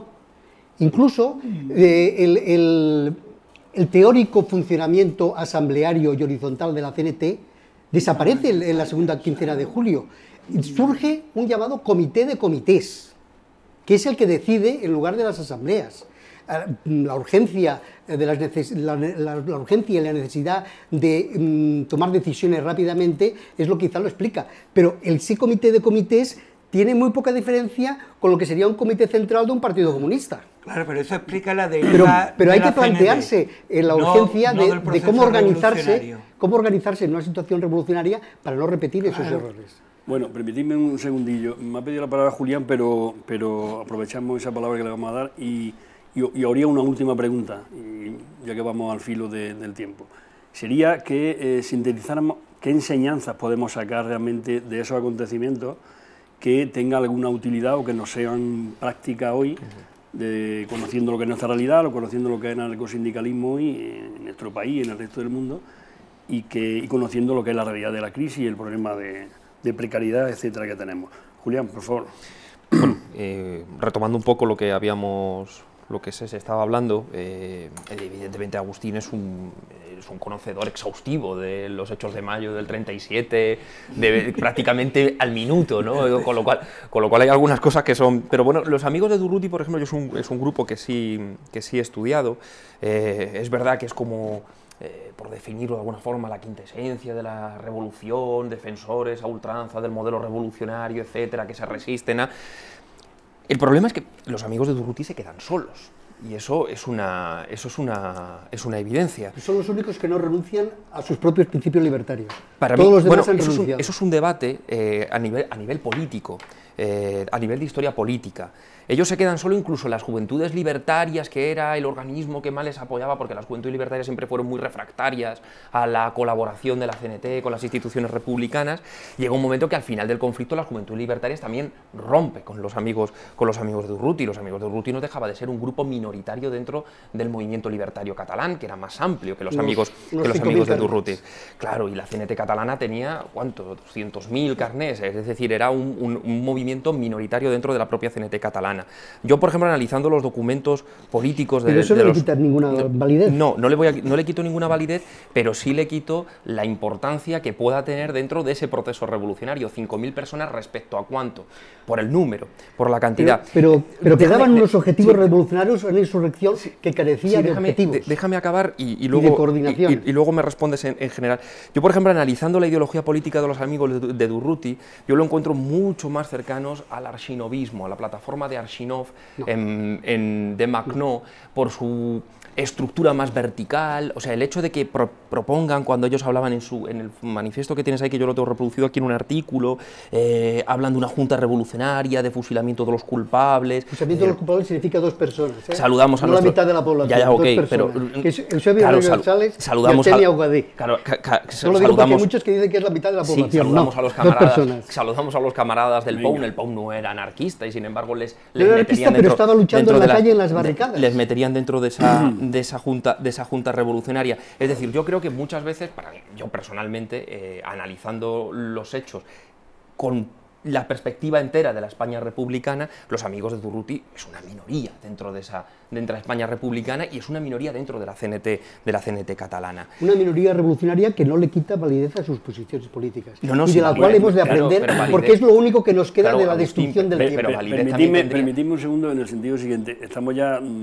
Incluso eh, el, el, el teórico funcionamiento asambleario y horizontal de la C N T desaparece en la segunda quincena de julio. Surge un llamado comité de comités, que es el que decide en lugar de las asambleas. La urgencia, de las neces la, la, la urgencia y la necesidad de um, tomar decisiones rápidamente es lo que quizá lo explica, pero el sí comité de comités tiene muy poca diferencia con lo que sería un comité central de un partido comunista. Claro, pero eso explica la deriva. Pero, pero hay de la que plantearse en la urgencia no, de, no de cómo organizarse, cómo organizarse en una situación revolucionaria para no repetir esos claro. errores. Bueno, permitidme un segundillo. Me ha pedido la palabra Julián, pero, pero aprovechamos esa palabra que le vamos a dar y, y, y haría una última pregunta, y ya que vamos al filo de, del tiempo. Sería que eh, sintetizáramos qué enseñanzas podemos sacar realmente de esos acontecimientos que tenga alguna utilidad o que nos sean prácticas hoy, de, conociendo lo que es nuestra realidad, o conociendo lo que es el narcosindicalismo hoy en nuestro país, en el resto del mundo, y, que, y conociendo lo que es la realidad de la crisis y el problema de, de precariedad, etcétera, que tenemos. Julián, por favor. Bueno, eh, retomando un poco lo que habíamos, lo que se, se estaba hablando, eh, evidentemente Agustín es un, es un conocedor exhaustivo de los hechos de mayo del treinta y siete, de, prácticamente al minuto, ¿no? Con lo cual, con lo cual hay algunas cosas que son... Pero bueno, los amigos de Durruti, por ejemplo, es un, es un grupo que sí, que sí he estudiado. Eh, es verdad que es como... Eh, por definirlo de alguna forma, la quintesencia de la revolución, defensores a ultranza del modelo revolucionario, etcétera, que se resisten a... El problema es que los amigos de Durruti se quedan solos, y eso es una, eso es una, es una evidencia. Son los únicos que no renuncian a sus propios principios libertarios. Para Todos mí, los demás bueno, han eso, renunciado. Es un, eso es un debate eh, a, nivel, a nivel político, eh, a nivel de historia política. Ellos se quedan solo, incluso las Juventudes Libertarias, que era el organismo que más les apoyaba, porque las Juventudes Libertarias siempre fueron muy refractarias a la colaboración de la C N T con las instituciones republicanas. Llega un momento que al final del conflicto las Juventudes Libertarias también rompe con los amigos, con los amigos de Durruti. Los amigos de Durruti no dejaba de ser un grupo minoritario dentro del movimiento libertario catalán, que era más amplio que los unos, amigos, unos que los amigos de carnés. Durruti. Claro, y la C N T catalana tenía, ¿cuánto? doscientos mil carnés, es decir, era un, un, un movimiento minoritario dentro de la propia C N T catalana. Yo, por ejemplo, analizando los documentos políticos de, pero eso de no los... le quita ninguna validez. No, no le, voy a, no le quito ninguna validez, pero sí le quito la importancia que pueda tener dentro de ese proceso revolucionario. cinco mil personas respecto a cuánto, por el número, por la cantidad. Pero, pero, pero Déjame, quedaban unos objetivos sí, revolucionarios en la insurrección sí, que carecían sí, déjame, de objetivos. de, déjame acabar y, y, luego, y de coordinación. Y, y, y luego me respondes en, en general. Yo, por ejemplo, analizando la ideología política de los amigos de, de Durruti, yo lo encuentro mucho más cercanos al archinovismo, a la plataforma de Archinov, no. en, en de Macknaud, por su estructura más vertical, o sea, el hecho de que pro propongan, cuando ellos hablaban en, su, en el manifiesto que tienes ahí, que yo lo tengo reproducido aquí en un artículo, eh, hablan de una junta revolucionaria, de fusilamiento de los culpables. Fusilamiento eh, de los culpables significa dos personas, ¿eh? Saludamos a no nuestro... la mitad de la población, ya, ya, okay, dos personas, pero, que es Eusebio claro, González saludamos y Artenia a, Augadé. Claro, ca, ca, no lo digo porque hay muchos que dicen que es la mitad de la población. Sí, saludamos no, a los camaradas, dos personas. saludamos a los camaradas del P O U N. El P O U N no era anarquista y sin embargo les, les no era meterían anarquista, dentro, pero estaba luchando en la, de calle en las barricadas. De, les meterían dentro de esa, de esa junta, de esa junta revolucionaria. Es decir, yo creo que muchas veces, para mí, yo personalmente, eh, analizando los hechos con la perspectiva entera de la España republicana, los amigos de Durruti es una minoría dentro de esa dentro de la España republicana y es una minoría dentro de la C N T de la C N T catalana. Una minoría revolucionaria que no le quita validez a sus posiciones políticas no, no, y de la sí, cual hemos de claro, aprender validez, porque es lo único que nos queda claro, de la Agustín, destrucción del pero, tiempo. Pero permitidme, permitidme un segundo en el sentido siguiente. Estamos ya mmm,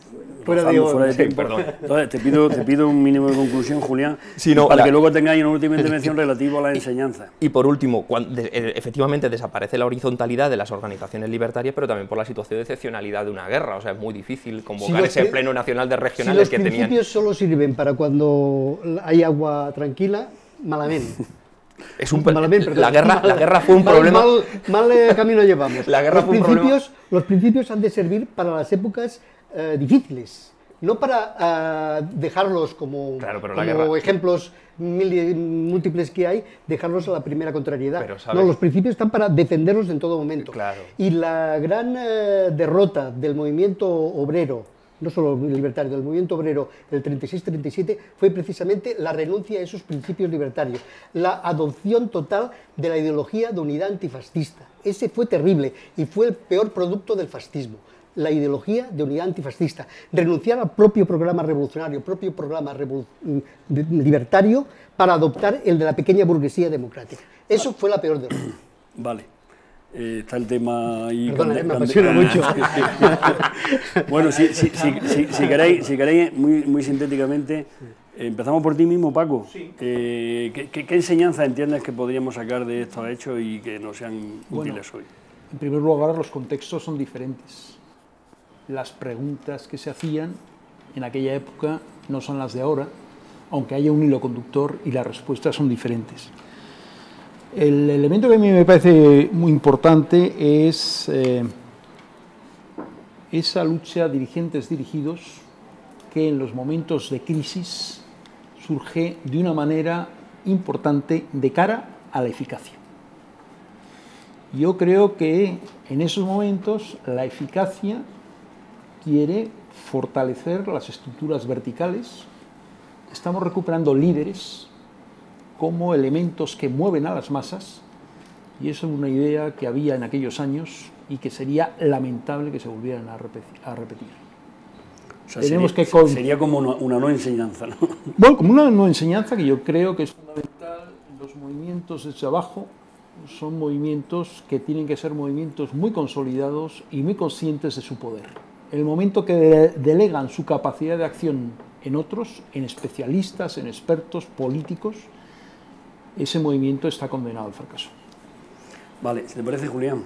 Fuera de, fuera de sí, tiempo. perdón. Entonces, te pido, te pido un mínimo de conclusión, Julián, Sí, no, para la... que luego tengáis una última intervención relativa a la enseñanza. Y por último, cuando, de, efectivamente desaparece la horizontalidad de las organizaciones libertarias, pero también por la situación de excepcionalidad de una guerra. O sea, es muy difícil convocar si ese pleno nacional de regionales si que tenían. Los principios solo sirven para cuando hay agua tranquila, malamente. Es un, Malamente, perdón, la, guerra, mal, la guerra fue un mal, problema... Mal, mal eh, camino llevamos. La guerra los, fue un principios, problema... los principios han de servir para las épocas eh, difíciles. No para uh, dejarlos como, claro, pero como la guerra... ejemplos mil, múltiples que hay, dejarlos a la primera contrariedad. Pero, ¿sabes? No, los principios están para defenderlos en todo momento. Claro. Y la gran uh, derrota del movimiento obrero, no solo libertario, del movimiento obrero del treinta y seis treinta y siete, fue precisamente la renuncia a esos principios libertarios, la adopción total de la ideología de unidad antifascista. Ese fue terrible y fue el peor producto del fascismo. La ideología de unidad antifascista, renunciar al propio programa revolucionario, propio programa revol libertario, para adoptar el de la pequeña burguesía democrática. Eso fue la peor derrota. Vale. Eh, está el tema ahí... Perdona, eh, me apasiona mucho. Bueno, si, si, si, si, si, queréis, si queréis, muy, muy sintéticamente, eh, empezamos por ti mismo, Paco. Sí. Eh, ¿qué, qué, ¿Qué enseñanza entiendes que podríamos sacar de estos hechos y que nos sean Bueno, útiles hoy? En primer lugar, los contextos son diferentes. Las preguntas que se hacían en aquella época no son las de ahora, aunque haya un hilo conductor y las respuestas son diferentes. El elemento que a mí me parece muy importante es eh, esa lucha dirigentes-dirigidos que en los momentos de crisis surge de una manera importante de cara a la eficacia. Yo creo que en esos momentos la eficacia quiere fortalecer las estructuras verticales. Estamos recuperando líderes como elementos que mueven a las masas, y eso es una idea que había en aquellos años y que sería lamentable que se volvieran a repetir. A repetir. O sea, Tenemos sería, que con... sería como una, una no enseñanza, ¿no? Bueno, como una no enseñanza que yo creo que es fundamental. Los movimientos desde abajo son movimientos que tienen que ser movimientos muy consolidados y muy conscientes de su poder. En el momento que de delegan su capacidad de acción en otros, en especialistas, en expertos, políticos, ese movimiento está condenado al fracaso. Vale, ¿te parece, Julián?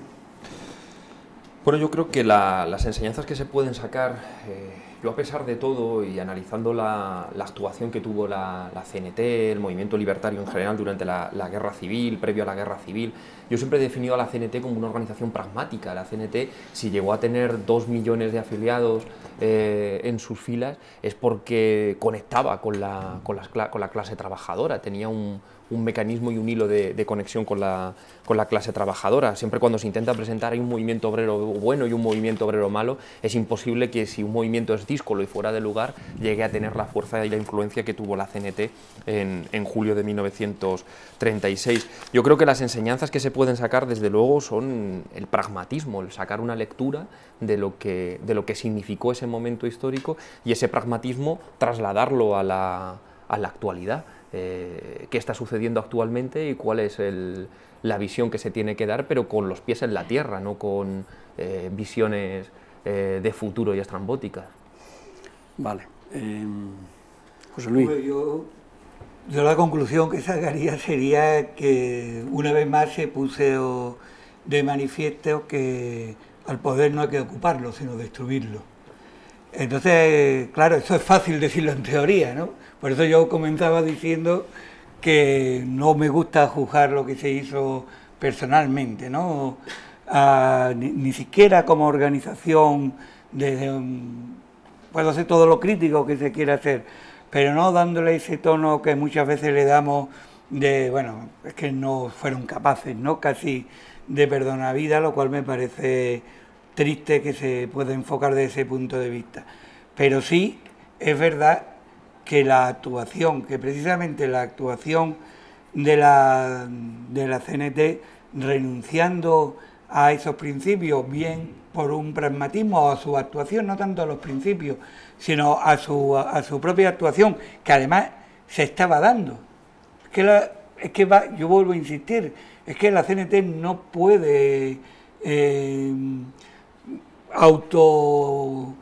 Bueno, yo creo que la, las enseñanzas que se pueden sacar, eh, yo a pesar de todo y analizando la, la actuación que tuvo la, la C N T, el movimiento libertario en general durante la, la guerra civil, previo a la guerra civil, yo siempre he definido a la C N T como una organización pragmática. La C N T, si llegó a tener dos millones de afiliados eh, en sus filas, es porque conectaba con la, con las, con la clase trabajadora, tenía un, un mecanismo y un hilo de, de conexión con la, con la clase trabajadora. Siempre cuando se intenta presentar hay un movimiento obrero bueno y un movimiento obrero malo, es imposible que si un movimiento es díscolo y fuera de lugar llegue a tener la fuerza y la influencia que tuvo la C N T en, en julio de mil novecientos treinta y seis. Yo creo que las enseñanzas que se pueden sacar desde luego son el pragmatismo, el sacar una lectura de lo que, de lo que significó ese momento histórico y ese pragmatismo trasladarlo a la, a la actualidad. Eh, qué está sucediendo actualmente y cuál es el, la visión que se tiene que dar, pero con los pies en la tierra, no con eh, visiones eh, de futuro y estrambóticas. Vale. Eh, José Luis. Pues yo, yo la conclusión que sacaría sería que una vez más se puso de manifiesto que al poder no hay que ocuparlo, sino destruirlo. Entonces, claro, eso es fácil decirlo en teoría, ¿no? Por eso yo comenzaba diciendo que no me gusta juzgar lo que se hizo personalmente, ¿no? Ah, ni, ni siquiera como organización, desde un, puedo hacer todo lo crítico que se quiera hacer, pero no dándole ese tono que muchas veces le damos de, bueno, es que no fueron capaces, ¿no? Casi de perdonar vida, lo cual me parece triste que se pueda enfocar desde ese punto de vista. Pero sí es verdad que la actuación, que precisamente la actuación de la, de la C N T, renunciando a esos principios, bien por un pragmatismo o a su actuación, no tanto a los principios, sino a su, a su propia actuación, que además se estaba dando. Es que, la, es que va, yo vuelvo a insistir, es que la C N T no puede eh, auto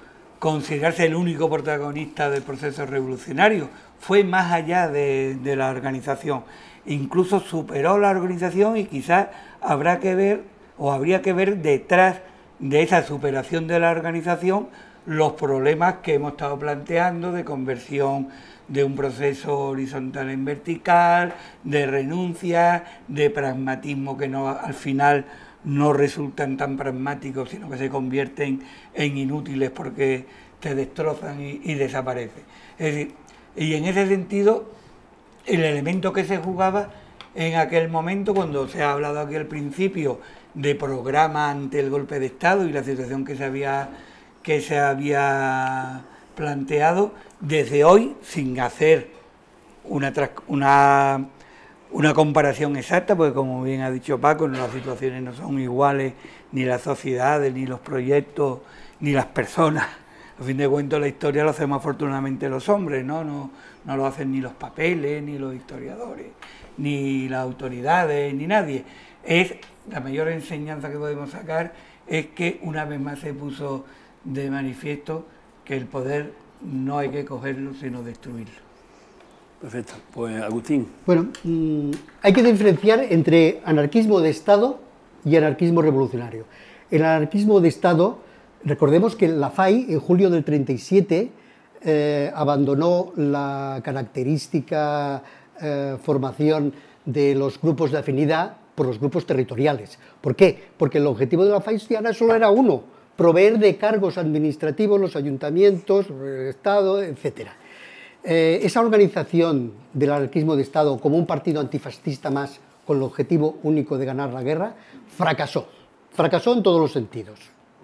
considerarse el único protagonista del proceso revolucionario, fue más allá de, de la organización, incluso superó la organización y quizás habrá que ver o habría que ver detrás de esa superación de la organización los problemas que hemos estado planteando de conversión de un proceso horizontal en vertical, de renuncia, de pragmatismo que no, al final no resultan tan pragmáticos, sino que se convierten en inútiles porque te destrozan y, y desaparecen. Es decir, y en ese sentido, el elemento que se jugaba en aquel momento, cuando se ha hablado aquí al principio de programa ante el golpe de Estado y la situación que se había, que se había planteado, desde hoy, sin hacer una, una, una comparación exacta, porque como bien ha dicho Paco, las situaciones no son iguales, ni las sociedades, ni los proyectos, ni las personas. A fin de cuentas, la historia lo hacemos afortunadamente los hombres, ¿no? No, no lo hacen ni los papeles, ni los historiadores, ni las autoridades, ni nadie. Es la mayor enseñanza que podemos sacar es que una vez más se puso de manifiesto que el poder no hay que cogerlo, sino destruirlo. Perfecto. Pues Agustín. Bueno, mmm, hay que diferenciar entre anarquismo de Estado y anarquismo revolucionario. El anarquismo de Estado, recordemos que la F A I en julio del treinta y siete eh, abandonó la característica eh, formación de los grupos de afinidad por los grupos territoriales. ¿Por qué? Porque el objetivo de la faistiana solo era uno, proveer de cargos administrativos los ayuntamientos, el Estado, etcétera. Eh, esa organización del anarquismo de Estado como un partido antifascista más con el objetivo único de ganar la guerra, fracasó. Fracasó en todos los sentidos.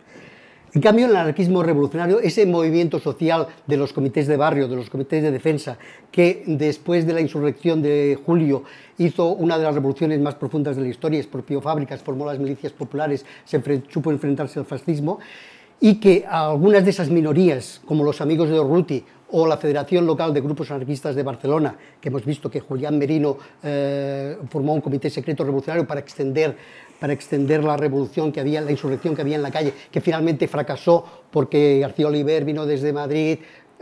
En cambio, el anarquismo revolucionario, ese movimiento social de los comités de barrio, de los comités de defensa, que después de la insurrección de julio hizo una de las revoluciones más profundas de la historia, expropió fábricas, formó las milicias populares, se supo enfrentarse al fascismo, y que algunas de esas minorías, como los amigos de Urruti o la Federación Local de Grupos Anarquistas de Barcelona, que hemos visto que Julián Merino eh, formó un comité secreto revolucionario para extender, para extender la revolución que había, la insurrección que había en la calle, que finalmente fracasó porque García Oliver vino desde Madrid,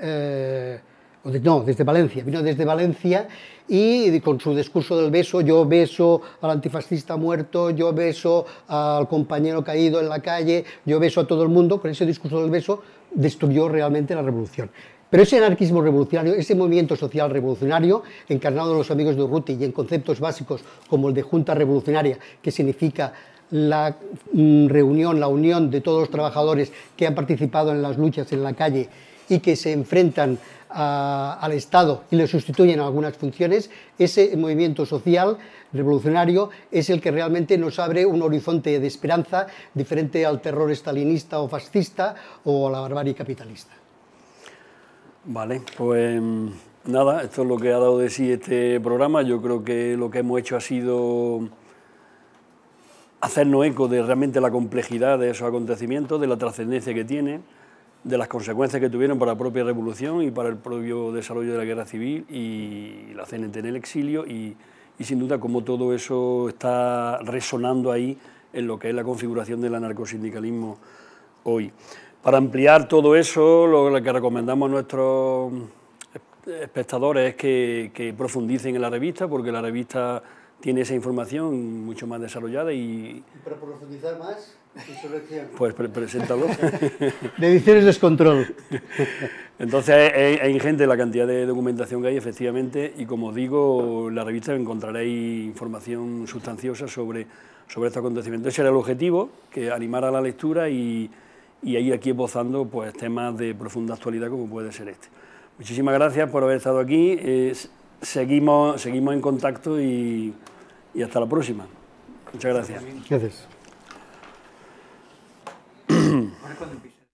eh, no, desde Valencia, vino desde Valencia y con su discurso del beso, yo beso al antifascista muerto, yo beso al compañero caído en la calle, yo beso a todo el mundo, con ese discurso del beso destruyó realmente la revolución. Pero ese anarquismo revolucionario, ese movimiento social revolucionario, encarnado en los amigos de Urruti y en conceptos básicos como el de junta revolucionaria, que significa la mm, reunión, la unión de todos los trabajadores que han participado en las luchas en la calle y que se enfrentan a, al Estado y le sustituyen en algunas funciones, ese movimiento social revolucionario es el que realmente nos abre un horizonte de esperanza diferente al terror estalinista o fascista o a la barbarie capitalista. Vale, pues nada, esto es lo que ha dado de sí este programa. Yo creo que lo que hemos hecho ha sido hacernos eco de realmente la complejidad de esos acontecimientos, de la trascendencia que tiene, de las consecuencias que tuvieron para la propia revolución y para el propio desarrollo de la guerra civil y la C N T en el exilio y, y sin duda cómo todo eso está resonando ahí en lo que es la configuración del anarcosindicalismo hoy. Para ampliar todo eso, lo que recomendamos a nuestros espectadores es que, que profundicen en la revista, porque la revista tiene esa información mucho más desarrollada y... ¿Y para profundizar más? Insurrección. Pues pre preséntalo. De Ediciones Descontrol. Entonces es, es ingente la cantidad de documentación que hay, efectivamente, y como digo, en la revista encontraréis información sustanciosa sobre, sobre estos acontecimientos. Ese era el objetivo, que animara la lectura y... y ir aquí esbozando pues, temas de profunda actualidad como puede ser este. Muchísimas gracias por haber estado aquí, eh, seguimos, seguimos en contacto y, y hasta la próxima. Muchas gracias. Gracias. Ahora cuando empiece.